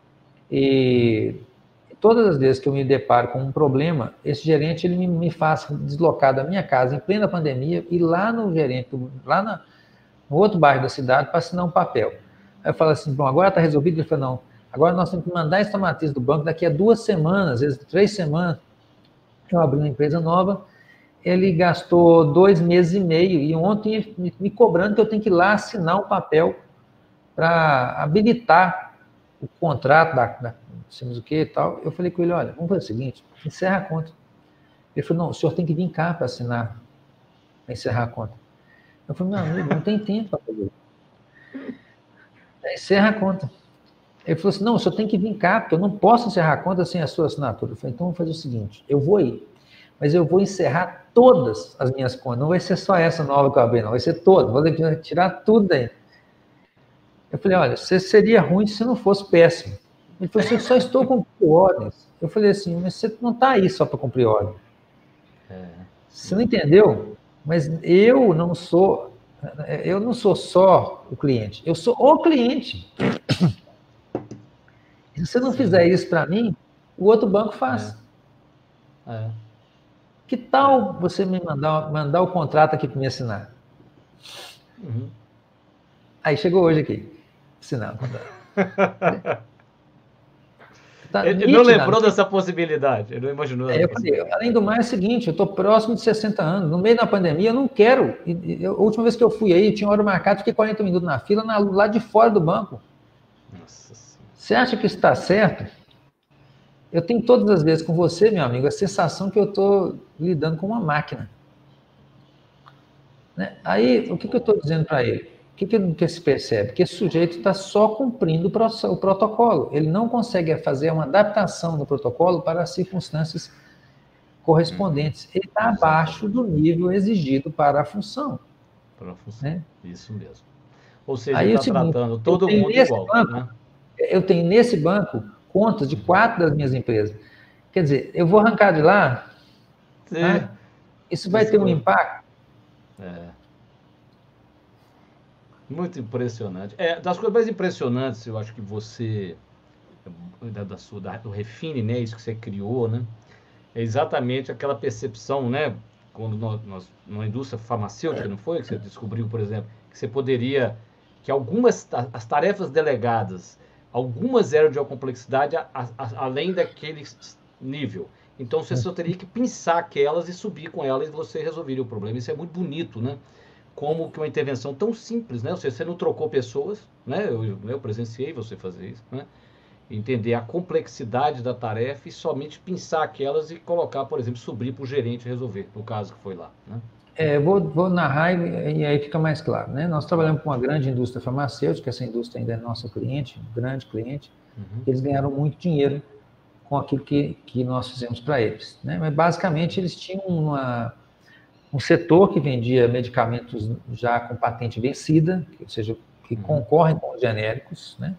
e todas as vezes que eu me deparo com um problema, esse gerente ele me faz deslocar da minha casa em plena pandemia e lá no gerente, no outro bairro da cidade, para assinar um papel. Aí eu falo assim, bom, agora está resolvido? Ele falou, não, agora nós temos que mandar essa matriz do banco daqui a 2 semanas, às vezes 3 semanas. Eu abri uma empresa nova, ele gastou 2 meses e meio, e ontem me cobrando que eu tenho que ir lá assinar um papel para habilitar o contrato não sei o que e tal. Eu falei com ele, olha, vamos fazer o seguinte, encerra a conta. Ele falou, não, o senhor tem que vir cá para assinar, para encerrar a conta. Eu falei, meu amigo, não tem tempo para fazer isso. Encerra a conta. Ele falou assim, não, o senhor tem que vir cá, porque eu não posso encerrar a conta sem a sua assinatura. Eu falei, então vamos fazer o seguinte, eu vou ir, mas eu vou encerrar todas as minhas contas, não vai ser só essa nova que eu abri, não, vai ser toda, vou tirar tudo daí. Eu falei, olha, seria ruim se não fosse péssimo. Ele falou assim, eu só estou cumprindo ordens. Eu falei assim, mas você não está aí só para cumprir ordem. Você não entendeu? Mas eu não sou só o cliente, eu sou o cliente. Se você não fizer isso para mim, o outro banco faz. Que tal você me mandar o contrato aqui para me assinar? Aí chegou hoje aqui. Assinar o contrato. Ele não lembrou dessa possibilidade, ele não imaginou. Eu falei, além do mais, é o seguinte, eu estou próximo de 60 anos, no meio da pandemia, eu não quero. A última vez que eu fui aí, tinha hora marcada, fiquei 40 minutos na fila, lá de fora do banco. Nossa Senhora. Você acha que isso está certo? Eu tenho todas as vezes com você, meu amigo, a sensação que eu estou lidando com uma máquina. Né? Aí, o que eu estou dizendo para ele? O que se percebe? Que esse sujeito está só cumprindo o protocolo. Ele não consegue fazer uma adaptação no protocolo para as circunstâncias correspondentes. Ele está abaixo do nível exigido para a função. Né? Isso mesmo. Ou seja, ele está tratando todo mundo igual. Né? Eu tenho nesse banco contas de 4 das minhas empresas. Quer dizer, eu vou arrancar de lá, né? Isso vai ter um impacto. Muito impressionante. Das coisas mais impressionantes, eu acho que você, do Refine, né, isso que você criou, né, é exatamente aquela percepção, né, quando nós na indústria farmacêutica, não foi? Que você descobriu, por exemplo, que você poderia, que as tarefas delegadas, algumas eram de uma complexidade além daquele nível. Então, você só teria que pensar aquelas e subir com elas e você resolveria o problema. Isso é muito bonito, né? Como que uma intervenção tão simples, né? Ou seja, você não trocou pessoas, né? Eu presenciei você fazer isso, né? entender a complexidade da tarefa e somente pensar aquelas e colocar, por exemplo, subir para o gerente resolver, no caso que foi lá, né? Vou narrar e aí fica mais claro, né? Nós trabalhamos com uma grande indústria farmacêutica, essa indústria ainda é nossa cliente, um grande cliente, eles ganharam muito dinheiro com aquilo que nós fizemos para eles, né? Mas basicamente eles tinham um setor que vendia medicamentos já com patente vencida, ou seja, que concorrem com os genéricos, né?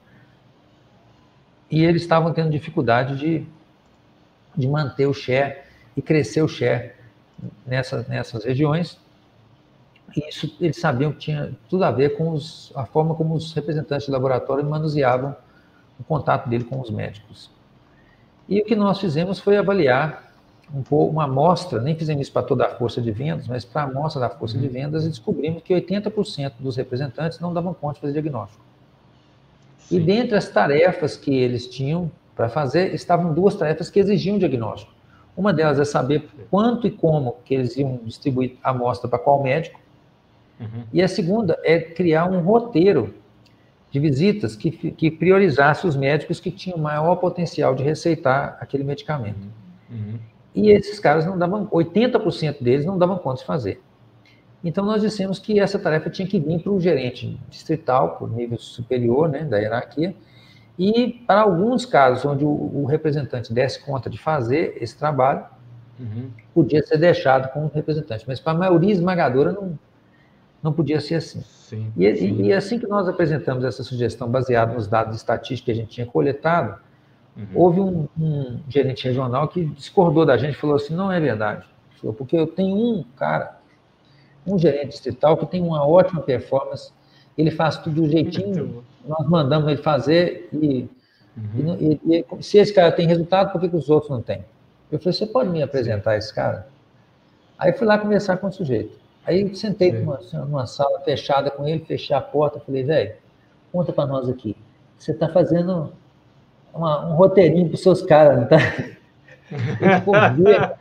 E eles estavam tendo dificuldade de manter o share e crescer o share nessas regiões. E isso eles sabiam que tinha tudo a ver com a forma como os representantes de laboratório manuseavam o contato dele com os médicos. E o que nós fizemos foi avaliar uma amostra, nem fizemos isso para toda a força de vendas, mas para a amostra da força de vendas, e descobrimos que 80% dos representantes não davam conta de fazer diagnóstico. Sim. E dentre as tarefas que eles tinham para fazer, estavam duas tarefas que exigiam diagnóstico. Uma delas é saber quanto e como que eles iam distribuir a amostra para qual médico. E a segunda é criar um roteiro de visitas que priorizasse os médicos que tinham maior potencial de receitar aquele medicamento. E esses caras não davam, 80% deles não davam conta de fazer. Então nós dissemos que essa tarefa tinha que vir para o gerente distrital, por nível superior, né, da hierarquia, e para alguns casos onde o representante desse conta de fazer esse trabalho, podia ser deixado com o representante, mas para a maioria esmagadora não podia ser assim. Sim. E assim que nós apresentamos essa sugestão baseada nos dados estatísticos que a gente tinha coletado, houve um gerente regional que discordou da gente e falou assim, não é verdade. Falou, porque eu tenho um gerente distrital que tem uma ótima performance, ele faz tudo do jeitinho, nós mandamos ele fazer e se esse cara tem resultado, por que os outros não têm? Eu falei, você pode me apresentar esse cara? Aí fui lá conversar com o sujeito. Aí sentei numa sala fechada com ele, fechei a porta, falei, velho, conta para nós aqui, você está fazendo um roteirinho para os seus caras, não tá? Ele ficou verde,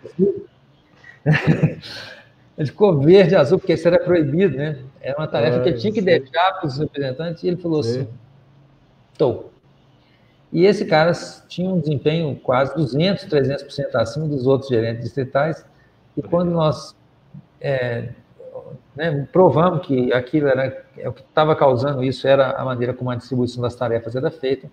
ele ficou verde, azul, porque isso era proibido, né? Era uma tarefa que ele tinha que deixar para os representantes, e ele falou assim, estou. E esse cara tinha um desempenho quase 200%, 300% acima dos outros gerentes distritais, e quando nós provamos que aquilo era o que estava causando isso, era a maneira como a distribuição das tarefas era feita,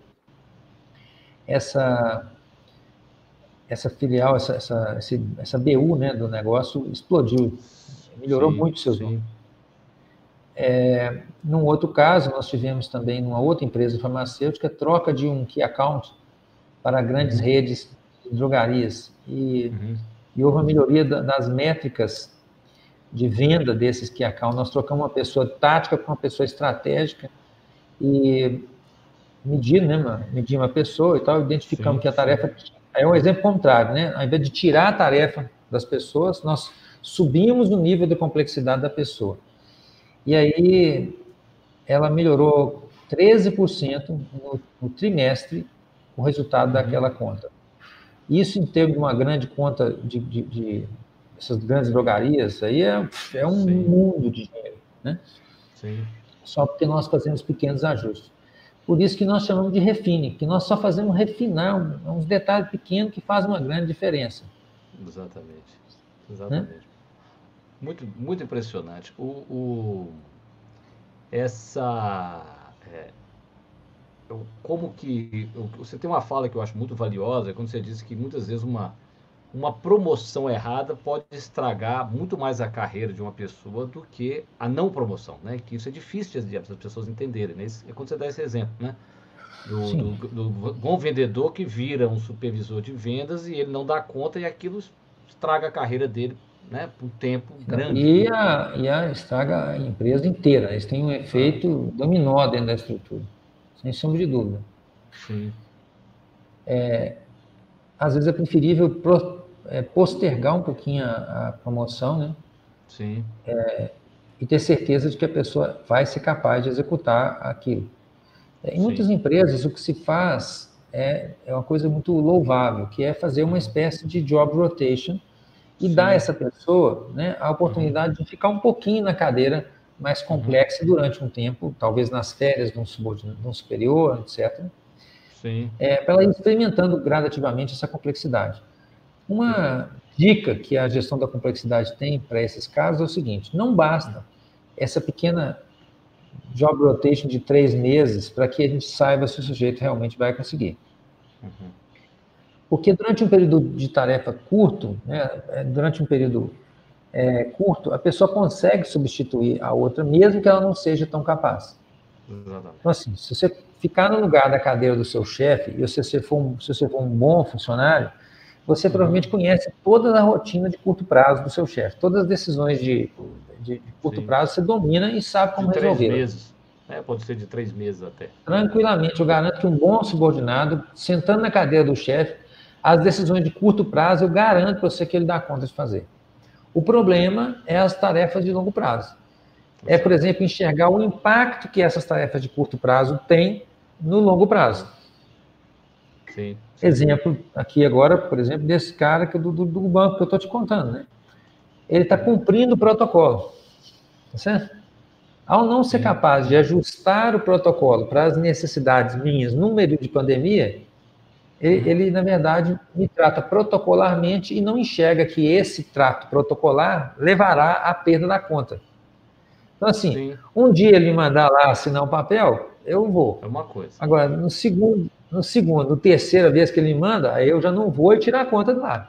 essa filial, essa BU, né, do negócio explodiu, melhorou muito seus números. Num outro caso, nós tivemos também, numa outra empresa farmacêutica, troca de um key account para grandes redes de drogarias. E houve uma melhoria das métricas de venda desses key accounts. Nós trocamos uma pessoa tática com uma pessoa estratégica e medir uma pessoa e tal, identificamos que a tarefa é um exemplo contrário, né? Ao invés de tirar a tarefa das pessoas, nós subimos o nível de complexidade da pessoa. E aí ela melhorou 13% no trimestre o resultado daquela conta. Isso em termos de uma grande conta de essas grandes drogarias, aí é um mundo de dinheiro, né? Só porque nós fazemos pequenos ajustes. Por isso que nós chamamos de refine, que nós só fazemos refinar uns detalhes pequenos que fazem uma grande diferença. Exatamente. Né? Muito impressionante. Como que... Você tem uma fala que eu acho muito valiosa, quando você diz que muitas vezes uma promoção errada pode estragar muito mais a carreira de uma pessoa do que a não promoção, né? Que isso é difícil de as pessoas entenderem, né? É quando você dá esse exemplo, né? Do bom vendedor que vira um supervisor de vendas e ele não dá conta e aquilo estraga a carreira dele, né? Por tempo grande. E estraga a empresa inteira. Eles têm um efeito dominó dentro da estrutura, sem sombra de dúvida. Às vezes é preferível postergar um pouquinho a promoção, né? E ter certeza de que a pessoa vai ser capaz de executar aquilo. Em muitas empresas, o que se faz é uma coisa muito louvável, que é fazer uma espécie de job rotation e dar a essa pessoa, né, a oportunidade de ficar um pouquinho na cadeira mais complexa durante um tempo, talvez nas férias de um superior, etc., Sim. Para ela ir experimentando gradativamente essa complexidade. Uma dica que a gestão da complexidade tem para esses casos é o seguinte: não basta essa pequena job rotation de 3 meses para que a gente saiba se o sujeito realmente vai conseguir. Porque durante um período de tarefa curto, né, durante um período curto, a pessoa consegue substituir a outra, mesmo que ela não seja tão capaz. Exatamente. Então, assim, se você ficar no lugar da cadeira do seu chefe, e se você for um bom funcionário, você provavelmente conhece toda a rotina de curto prazo do seu chefe. Todas as decisões de curto prazo você domina e sabe como resolver. De 3 meses. Pode ser de 3 meses até. Tranquilamente, eu garanto que um bom subordinado, sentando na cadeira do chefe, as decisões de curto prazo, eu garanto para você que ele dá conta de fazer. O problema é as tarefas de longo prazo. Por exemplo, enxergar o impacto que essas tarefas de curto prazo têm no longo prazo. Sim. Exemplo aqui agora, por exemplo, desse cara do banco que eu estou te contando, né? Ele está cumprindo o protocolo, tá certo? Ao não ser capaz de ajustar o protocolo para as necessidades minhas no período de pandemia, ele, na verdade, me trata protocolarmente e não enxerga que esse trato protocolar levará à perda da conta. Então, assim, um dia ele me mandar lá assinar um papel, eu vou. É uma coisa. Agora, no terceira vez que ele me manda, aí eu já não vou e tirar a conta de lá.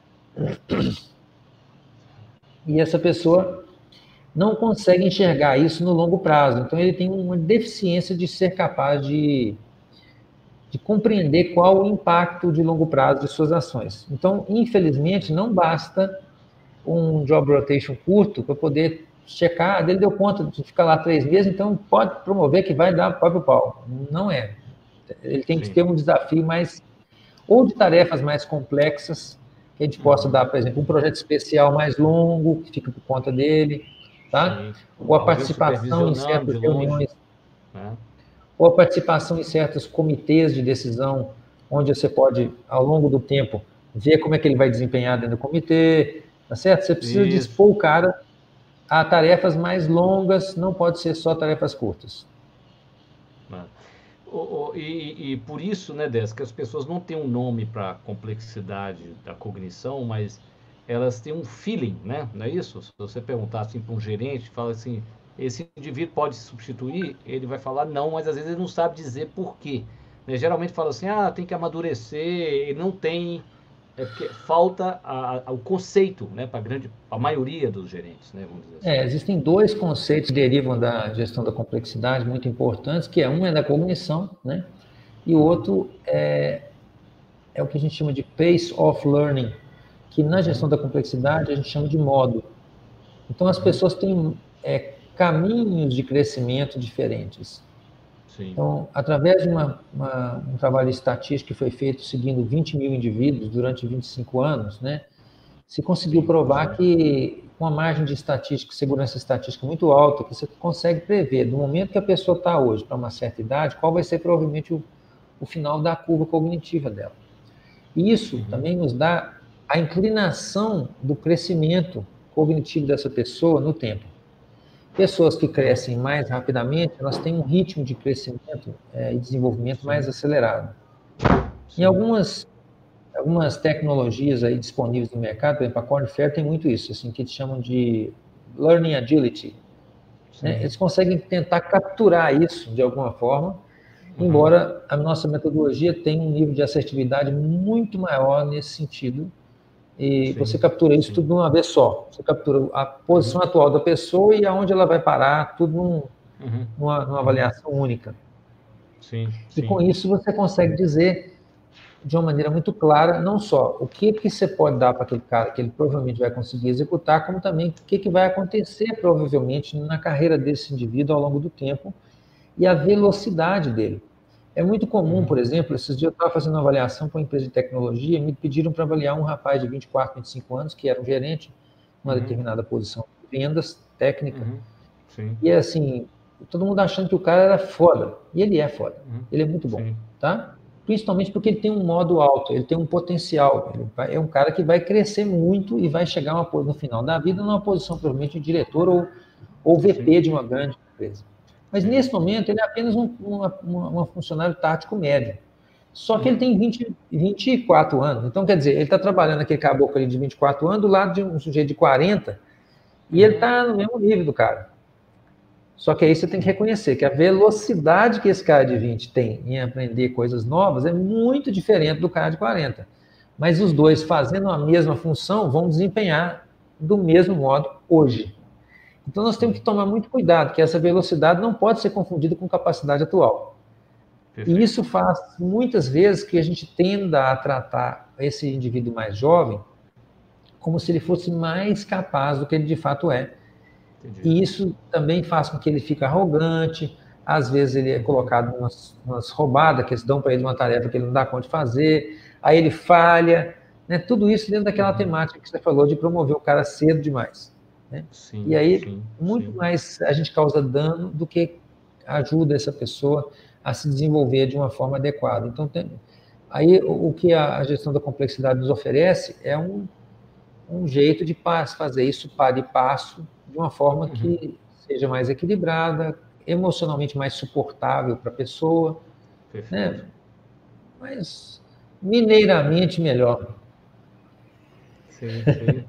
E essa pessoa não consegue enxergar isso no longo prazo. Então, ele tem uma deficiência de ser capaz de compreender qual o impacto de longo prazo de suas ações. Então, infelizmente, não basta um job rotation curto para poder checar, ele deu conta de ficar lá 3 meses, então pode promover que vai dar próprio pau. Não é. Ele tem que ter um desafio mais, ou de tarefas mais complexas, que a gente possa dar, por exemplo, um projeto especial mais longo, que fica por conta dele, tá? Ou a participação em certas reuniões, ou a participação em certos comitês de decisão, onde você pode, ao longo do tempo, ver como é que ele vai desempenhar dentro do comitê, tá certo? Você precisa dispor o cara a tarefas mais longas, não pode ser só tarefas curtas. E por isso, né, Décio, que as pessoas não têm um nome para a complexidade da cognição, mas elas têm um feeling, né? Não é isso? Se você perguntar assim para um gerente, fala assim, esse indivíduo pode se substituir? Ele vai falar não, mas às vezes ele não sabe dizer por quê. Né? Geralmente fala assim, tem que amadurecer, ele não tem... porque falta o conceito, né, para a maioria dos gerentes, né, vamos dizer assim. Existem 2 conceitos que derivam da gestão da complexidade muito importantes, que um é da cognição, né, e o outro é o que a gente chama de pace of learning, que na gestão da complexidade a gente chama de modo. Então as pessoas têm caminhos de crescimento diferentes. Sim. Então, através de um trabalho estatístico que foi feito seguindo 20 mil indivíduos durante 25 anos, né, se conseguiu provar que, com uma margem de segurança estatística muito alta, que você consegue prever, do momento que a pessoa está hoje para uma certa idade, qual vai ser provavelmente o final da curva cognitiva dela. E isso também nos dá a inclinação do crescimento cognitivo dessa pessoa no tempo. Pessoas que crescem mais rapidamente, elas têm um ritmo de crescimento e desenvolvimento mais acelerado. Em algumas tecnologias aí disponíveis no mercado, por exemplo, a Korn Ferry tem muito isso, assim, que eles chamam de Learning Agility. Né? Eles conseguem tentar capturar isso de alguma forma, embora a nossa metodologia tenha um nível de assertividade muito maior nesse sentido, e você captura isso tudo de uma vez só. Você captura a posição atual da pessoa e aonde ela vai parar, tudo numa avaliação única. E com isso você consegue dizer de uma maneira muito clara, não só o que você pode dar para aquele cara que ele provavelmente vai conseguir executar, como também o que vai acontecer provavelmente na carreira desse indivíduo ao longo do tempo e a velocidade dele. É muito comum, por exemplo, esses dias eu estava fazendo uma avaliação para uma empresa de tecnologia, me pediram para avaliar um rapaz de 24, 25 anos, que era um gerente, numa determinada posição de vendas, técnica. E assim, todo mundo achando que o cara era foda. E ele é foda. Ele é muito bom, tá? Principalmente porque ele tem um modo alto, ele tem um potencial. É um cara que vai crescer muito e vai chegar no final da vida numa posição, provavelmente, de diretor ou VP de uma grande empresa. Mas, nesse momento, ele é apenas um funcionário tático médio. Só que ele tem 24 anos. Então, quer dizer, ele está trabalhando aquele caboclo ali de 24 anos do lado de um sujeito de 40 e ele está no mesmo nível do cara. Só que aí você tem que reconhecer que a velocidade que esse cara de 20 tem em aprender coisas novas é muito diferente do cara de 40. Mas os dois, fazendo a mesma função, vão desempenhar do mesmo modo hoje. Então, nós temos que tomar muito cuidado, que essa velocidade não pode ser confundida com capacidade atual. Perfeito. E isso faz, muitas vezes, que a gente tenda a tratar esse indivíduo mais jovem como se ele fosse mais capaz do que ele de fato é. Entendi. E isso também faz com que ele fique arrogante, às vezes ele é colocado umas roubadas que eles dão para ele uma tarefa que ele não dá conta de fazer, aí ele falha, né? Tudo isso dentro daquela temática que você falou de promover o cara cedo demais. Né? Sim, e aí, muito mais a gente causa dano do que ajuda essa pessoa a se desenvolver de uma forma adequada. Então, aí o que a gestão da complexidade nos oferece é um jeito de fazer isso para e passo, de uma forma que seja mais equilibrada, emocionalmente mais suportável para a pessoa, né? Mas mineiramente melhor. Sim.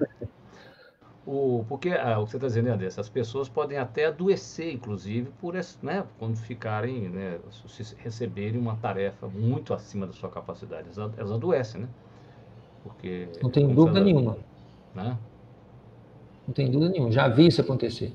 Porque o que você está dizendo é dessa, as pessoas podem até adoecer, inclusive, né, quando ficarem, né, se receberem uma tarefa muito acima da sua capacidade. Elas adoecem, né? Porque, não tem dúvida nenhuma. Né? Não tem dúvida nenhuma. Já vi isso acontecer.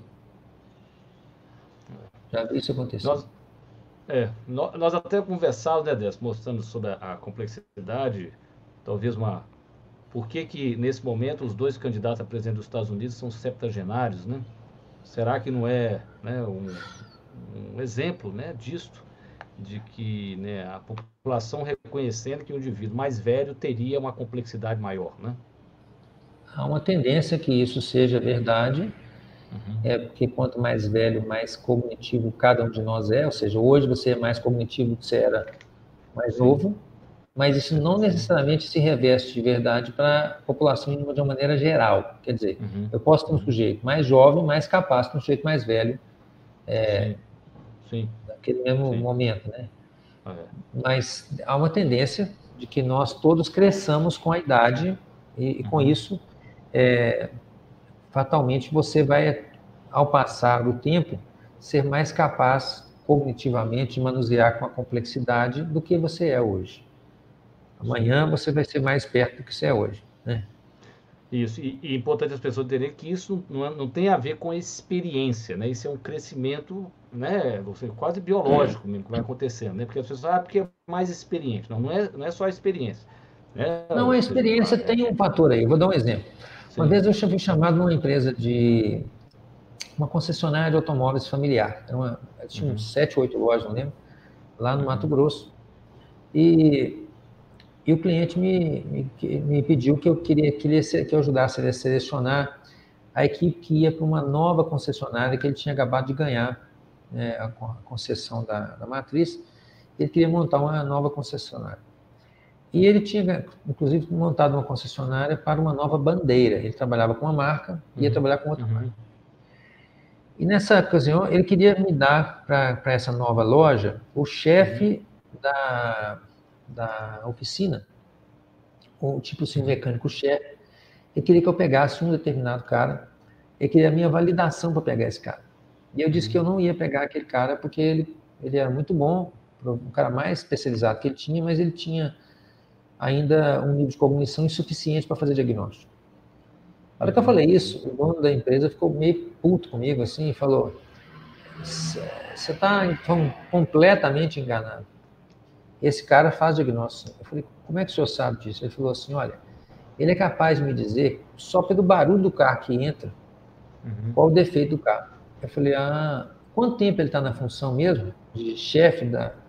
Nós até conversávamos, né, Décio, mostrando sobre a complexidade, talvez por que nesse momento os dois candidatos a presidente dos Estados Unidos são septagenários, né? Será que não é, né, um exemplo, né, disto, de que, né, a população reconhecendo que o indivíduo mais velho teria uma complexidade maior, né? Há uma tendência que isso seja verdade, porque quanto mais velho, mais cognitivo cada um de nós é, ou seja, hoje você é mais cognitivo do que você era mais novo, mas isso não necessariamente se reveste de verdade para a população de uma maneira geral. Quer dizer, eu posso ter um sujeito mais jovem, mais capaz que um sujeito mais velho, naquele mesmo momento, né? Mas há uma tendência de que nós todos cresçamos com a idade e com isso, fatalmente, você vai, ao passar do tempo, ser mais capaz cognitivamente de manusear com a complexidade do que você é hoje. Amanhã você vai ser mais perto do que você é hoje, né? Isso, e é importante as pessoas entenderem que isso não tem a ver com experiência, né? Isso é um crescimento, né, quase biológico mesmo que vai acontecendo, né? Porque as pessoas porque é mais experiente. Não é só a experiência. Né? Não, a experiência tem um fator aí. Eu vou dar um exemplo. Uma vez eu fui chamado numa empresa uma concessionária de automóveis familiar. Tinha uns 7, 8 lojas, não lembro, lá no Mato Grosso. E o cliente me pediu que eu queria que eu ajudasse ele a selecionar a equipe que ia para uma nova concessionária que ele tinha acabado de ganhar, né, a concessão da matriz. Ele queria montar uma nova concessionária. E ele tinha, inclusive, montado uma concessionária para uma nova bandeira. Ele trabalhava com uma marca e ia trabalhar com outra marca. E nessa ocasião, ele queria me dar para essa nova loja o chefe da oficina, o tipo assim, mecânico-chefe. Ele queria que eu pegasse um determinado cara, ele queria a minha validação para pegar esse cara. E eu disse que eu não ia pegar aquele cara porque ele era muito bom, um cara mais especializado que ele tinha, mas ele tinha ainda um nível de cognição insuficiente para fazer diagnóstico. Na hora que eu falei isso, o dono da empresa ficou meio puto comigo, assim, e falou: você está então completamente enganado. Esse cara faz diagnóstico. Eu falei: como é que o senhor sabe disso? Ele falou assim: olha, ele é capaz de me dizer, só pelo barulho do carro que entra, qual o defeito do carro. Eu falei: quanto tempo ele está na função mesmo, de chefe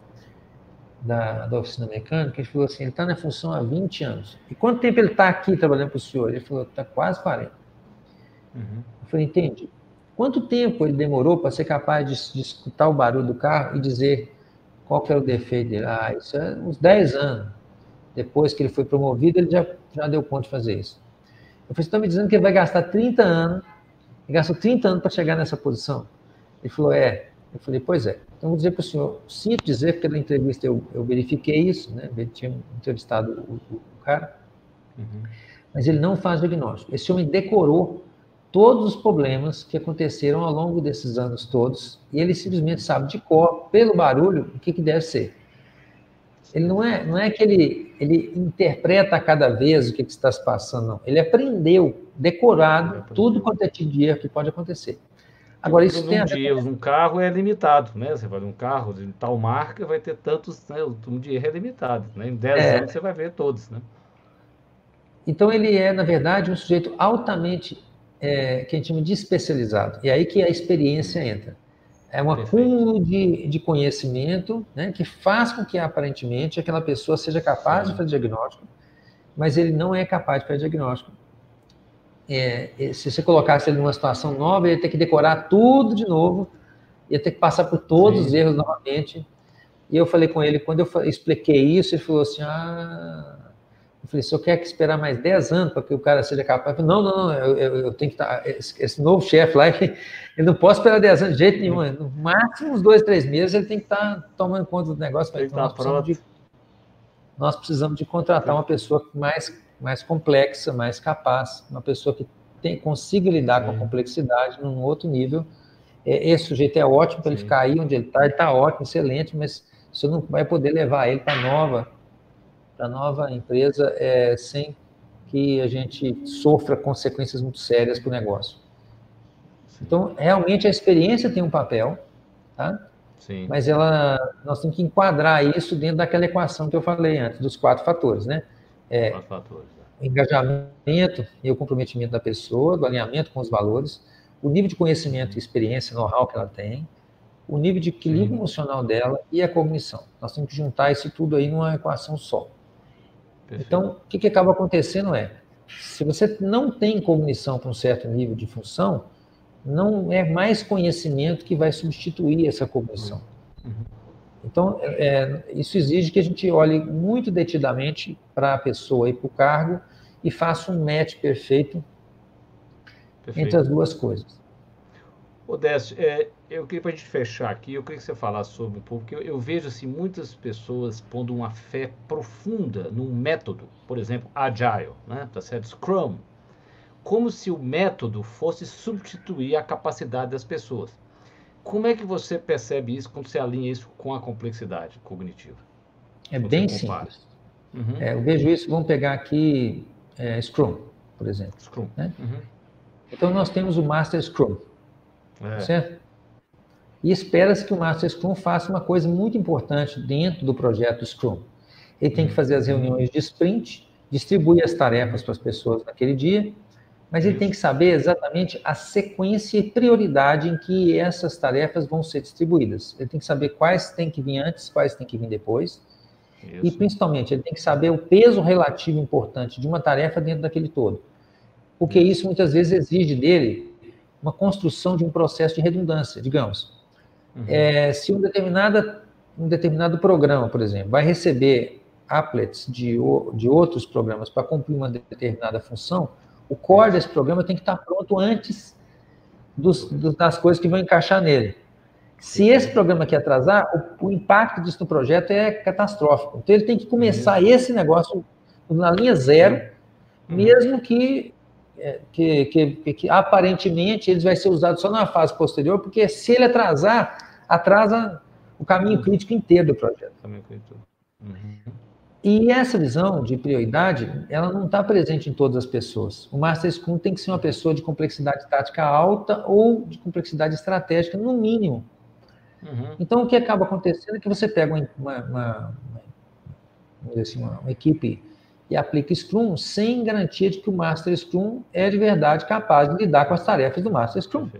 da oficina mecânica? Ele falou assim: ele está na função há 20 anos. E quanto tempo ele está aqui trabalhando para o senhor? Ele falou: está quase 40. Eu falei: entendi. Quanto tempo ele demorou para ser capaz de escutar o barulho do carro e dizer qual que era o defeito dele? Isso é uns 10 anos. Depois que ele foi promovido, ele já deu conta de fazer isso. Eu falei: você está me dizendo que ele vai gastar 30 anos, ele gastou 30 anos para chegar nessa posição? Ele falou: Eu falei, pois é. Então, vou dizer para o senhor, sinto dizer que pela entrevista eu verifiquei isso, né? Eu tinha entrevistado o cara, mas ele não faz diagnóstico. Esse homem decorou todos os problemas que aconteceram ao longo desses anos todos, e ele simplesmente sabe de cor, pelo barulho, o que deve ser. Ele não é que ele interpreta a cada vez o que está se passando, não. Ele aprendeu, decorado, tudo quanto é tipo de erro que pode acontecer. Agora, isso tem a ver com... O número de erros num carro é limitado, né? Você vai num carro de tal marca, vai ter tantos, né? O número de erro é limitado, né? Em 10 anos você vai ver todos, né? Então, ele é, na verdade, um sujeito altamente, que a gente chama de especializado. E aí que a experiência entra. É um acúmulo de conhecimento, né, que faz com que, aparentemente, aquela pessoa seja capaz de fazer diagnóstico, mas ele não é capaz de fazer diagnóstico. Se você colocasse ele numa situação nova, ele ia ter que decorar tudo de novo, ia ter que passar por todos os erros novamente. E eu falei com ele, quando eu expliquei isso, ele falou assim, eu falei, o senhor quer que esperar mais 10 anos para que o cara seja capaz? Eu falei, não, eu tenho que estar... Esse novo chefe lá, ele não pode esperar 10 anos de jeito nenhum. No máximo uns 2, 3 meses ele tem que estar tomando conta do negócio. Então, nós precisamos de contratar uma pessoa mais complexa, mais capaz, uma pessoa que consiga lidar com a complexidade num outro nível. Esse sujeito é ótimo para ele ficar aí onde ele está ótimo, excelente, mas você não vai poder levar ele para a nova empresa sem que a gente sofra consequências muito sérias para o negócio. Então, realmente, a experiência tem um papel, tá? Sim. Mas nós temos que enquadrar isso dentro daquela equação que eu falei antes, dos 4 fatores, né? 4 fatores. O engajamento e o comprometimento da pessoa, do alinhamento com os valores, o nível de conhecimento e experiência, know-how que ela tem, o nível de equilíbrio emocional dela e a cognição. Nós temos que juntar isso tudo aí numa equação só. Perfeito. Então, o que acaba acontecendo se você não tem cognição para um certo nível de função, não é mais conhecimento que vai substituir essa cognição. Então, isso exige que a gente olhe muito detidamente para a pessoa e para o cargo e faça um match perfeito entre as duas coisas. Odécio, eu queria, para a gente fechar aqui, eu queria que você falasse sobre um pouco, porque eu vejo assim, muitas pessoas pondo uma fé profunda num método, por exemplo, Agile, né? Tá certo? Scrum, como se o método fosse substituir a capacidade das pessoas. Como é que você percebe isso, como você alinha isso com a complexidade cognitiva? É bem simples. Eu vejo isso, vamos pegar aqui Scrum, por exemplo. Scrum. Né? Então, nós temos o Master Scrum, certo? E espera-se que o Master Scrum faça uma coisa muito importante dentro do projeto Scrum. Ele tem que fazer as reuniões de sprint, distribuir as tarefas para as pessoas naquele dia, mas ele tem que saber exatamente a sequência e prioridade em que essas tarefas vão ser distribuídas. Ele tem que saber quais tem que vir antes, quais tem que vir depois. E, principalmente, ele tem que saber o peso relativo importante de uma tarefa dentro daquele todo. Porque isso, muitas vezes, exige dele uma construção de um processo de redundância, digamos. Se um determinado programa, por exemplo, vai receber applets de outros programas para cumprir uma determinada função, o core desse programa tem que estar pronto antes das coisas que vão encaixar nele. Se esse programa aqui atrasar, o impacto disso no projeto é catastrófico. Então, ele tem que começar esse negócio na linha zero, mesmo que aparentemente eles vai ser usado só na fase posterior, porque se ele atrasa o caminho crítico inteiro do projeto. E essa visão de prioridade, ela não está presente em todas as pessoas. O Master Scrum tem que ser uma pessoa de complexidade tática alta ou de complexidade estratégica, no mínimo. Então, o que acaba acontecendo é que você pega uma equipe e aplica Scrum sem garantia de que o Master Scrum é de verdade capaz de lidar com as tarefas do Master Scrum.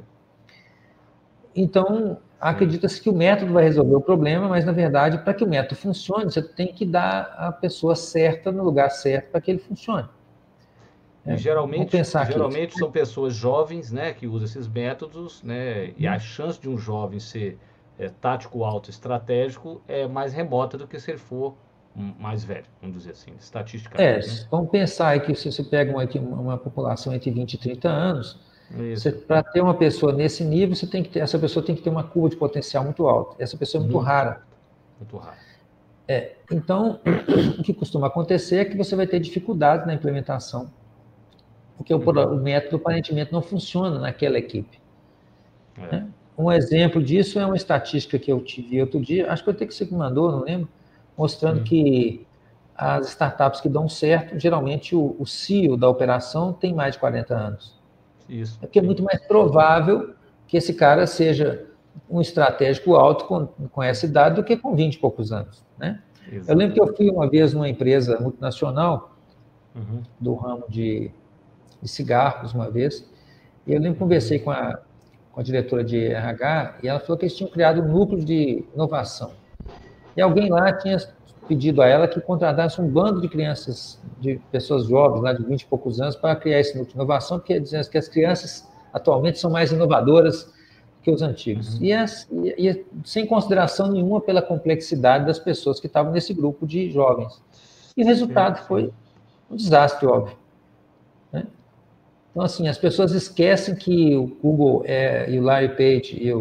Então, acredita-se que o método vai resolver o problema, mas, na verdade, para que o método funcione, você tem que dar a pessoa certa no lugar certo para que ele funcione. E geralmente são pessoas jovens, né, que usam esses métodos, né, e a chance de um jovem ser tático alto estratégico é mais remota do que se ele for mais velho, vamos dizer assim, estatisticamente. Vamos pensar aí que se você pega uma população entre 20 e 30 anos, Para ter uma pessoa nesse nível, essa pessoa tem que ter uma curva de potencial muito alta. Essa pessoa é muito rara. Muito rara. Então, o que costuma acontecer é que você vai ter dificuldades na implementação, porque o método aparentemente não funciona naquela equipe. Né? Um exemplo disso é uma estatística que eu tive outro dia, acho que até que você me mandou, não lembro, mostrando que as startups que dão certo, geralmente o CEO da operação tem mais de 40 anos. Isso. É porque é muito mais provável que esse cara seja um estratégico alto com essa idade do que com 20 e poucos anos. Né? Eu lembro que eu fui uma vez numa empresa multinacional do ramo de cigarros uma vez, e eu lembro que conversei com a diretora de RH, e ela falou que eles tinham criado um núcleo de inovação. E alguém lá tinha pedido a ela que contratasse um bando de crianças, de pessoas jovens, lá de 20 e poucos anos, para criar esse núcleo de inovação, porque dizendo que as crianças atualmente são mais inovadoras que os antigos. E sem consideração nenhuma pela complexidade das pessoas que estavam nesse grupo de jovens. E o resultado foi um desastre, óbvio. Né? Então, assim, as pessoas esquecem que o Google e o Larry Page e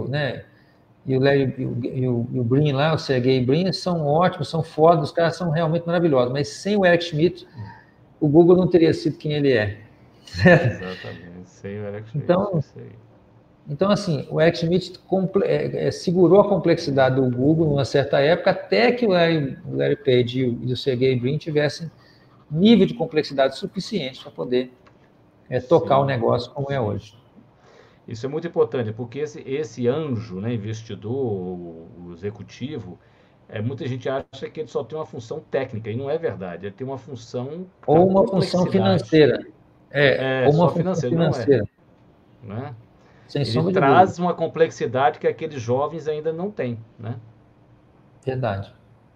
o Brin lá, o Sergey Brin, são ótimos, são fodas, os caras são realmente maravilhosos, mas sem o Eric Schmidt, o Google não teria sido quem ele é. Exatamente, sem o Eric Schmidt. Então, assim, o Eric Schmidt segurou a complexidade do Google numa certa época, até que o Larry Page e o Sergey Brin tivessem nível de complexidade suficiente para poder tocar o negócio como é hoje. Isso é muito importante, porque esse anjo, né, investidor, o executivo, muita gente acha que ele só tem uma função técnica, e não é verdade. Ele tem uma função... Ou uma função financeira. Ou uma função financeira. Não é? Sem ele traz uma complexidade que aqueles jovens ainda não têm. Né? Verdade.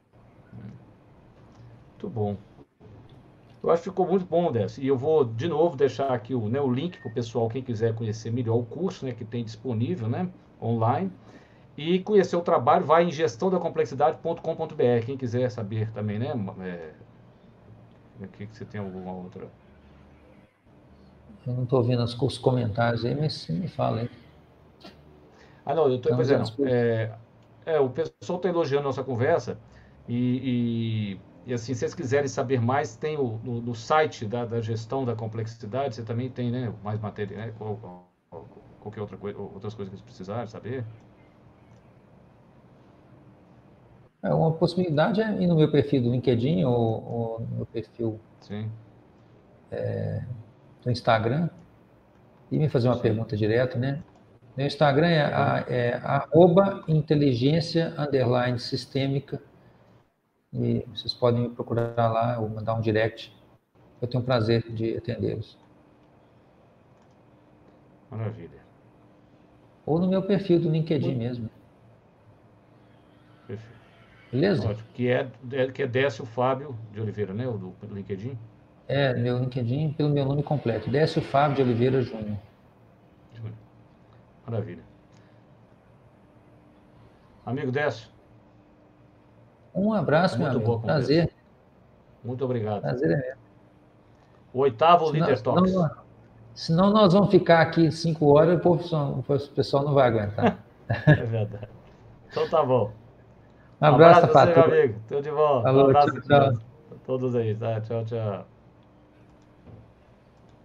Muito bom. Eu acho que ficou muito bom, Décio. E eu vou, de novo, deixar aqui o link para o pessoal, quem quiser conhecer melhor o curso, né, que tem disponível, né, online. E conhecer o trabalho, vai em gestãodacomplexidade.com.br. Quem quiser saber também, né? Aqui que você tem alguma outra... Eu não estou vendo os comentários aí, mas me fala aí. Não, eu estou... Pois é, não. O pessoal está elogiando a nossa conversa e assim, se vocês quiserem saber mais, tem no site da gestão da complexidade, você também tem, né, mais matéria, né, qualquer outra coisa, outras coisas que vocês precisarem saber. Uma possibilidade é ir no meu perfil do LinkedIn ou no meu perfil do Instagram e me fazer uma pergunta direto, né? Meu Instagram é @inteligência_sistêmica. E vocês podem me procurar lá ou mandar um direct. Eu tenho o prazer de atendê-los. Maravilha. Ou no meu perfil do LinkedIn mesmo. Perfeito. Beleza? Ótimo. Que é Décio Fábio de Oliveira, né? O do LinkedIn? Meu LinkedIn pelo meu nome completo. Décio Fábio de Oliveira Júnior. Maravilha. Amigo Décio. Um abraço, meu amigo. Prazer. Muito obrigado. Prazer é meu. O 8º Líder Talks. Senão nós vamos ficar aqui 5 horas e o pessoal não vai aguentar. É verdade. Então tá bom. Um abraço para você, meu amigo. Tudo de bom. Falou, um abraço tchau. a todos aí. Tá? Tchau, tchau.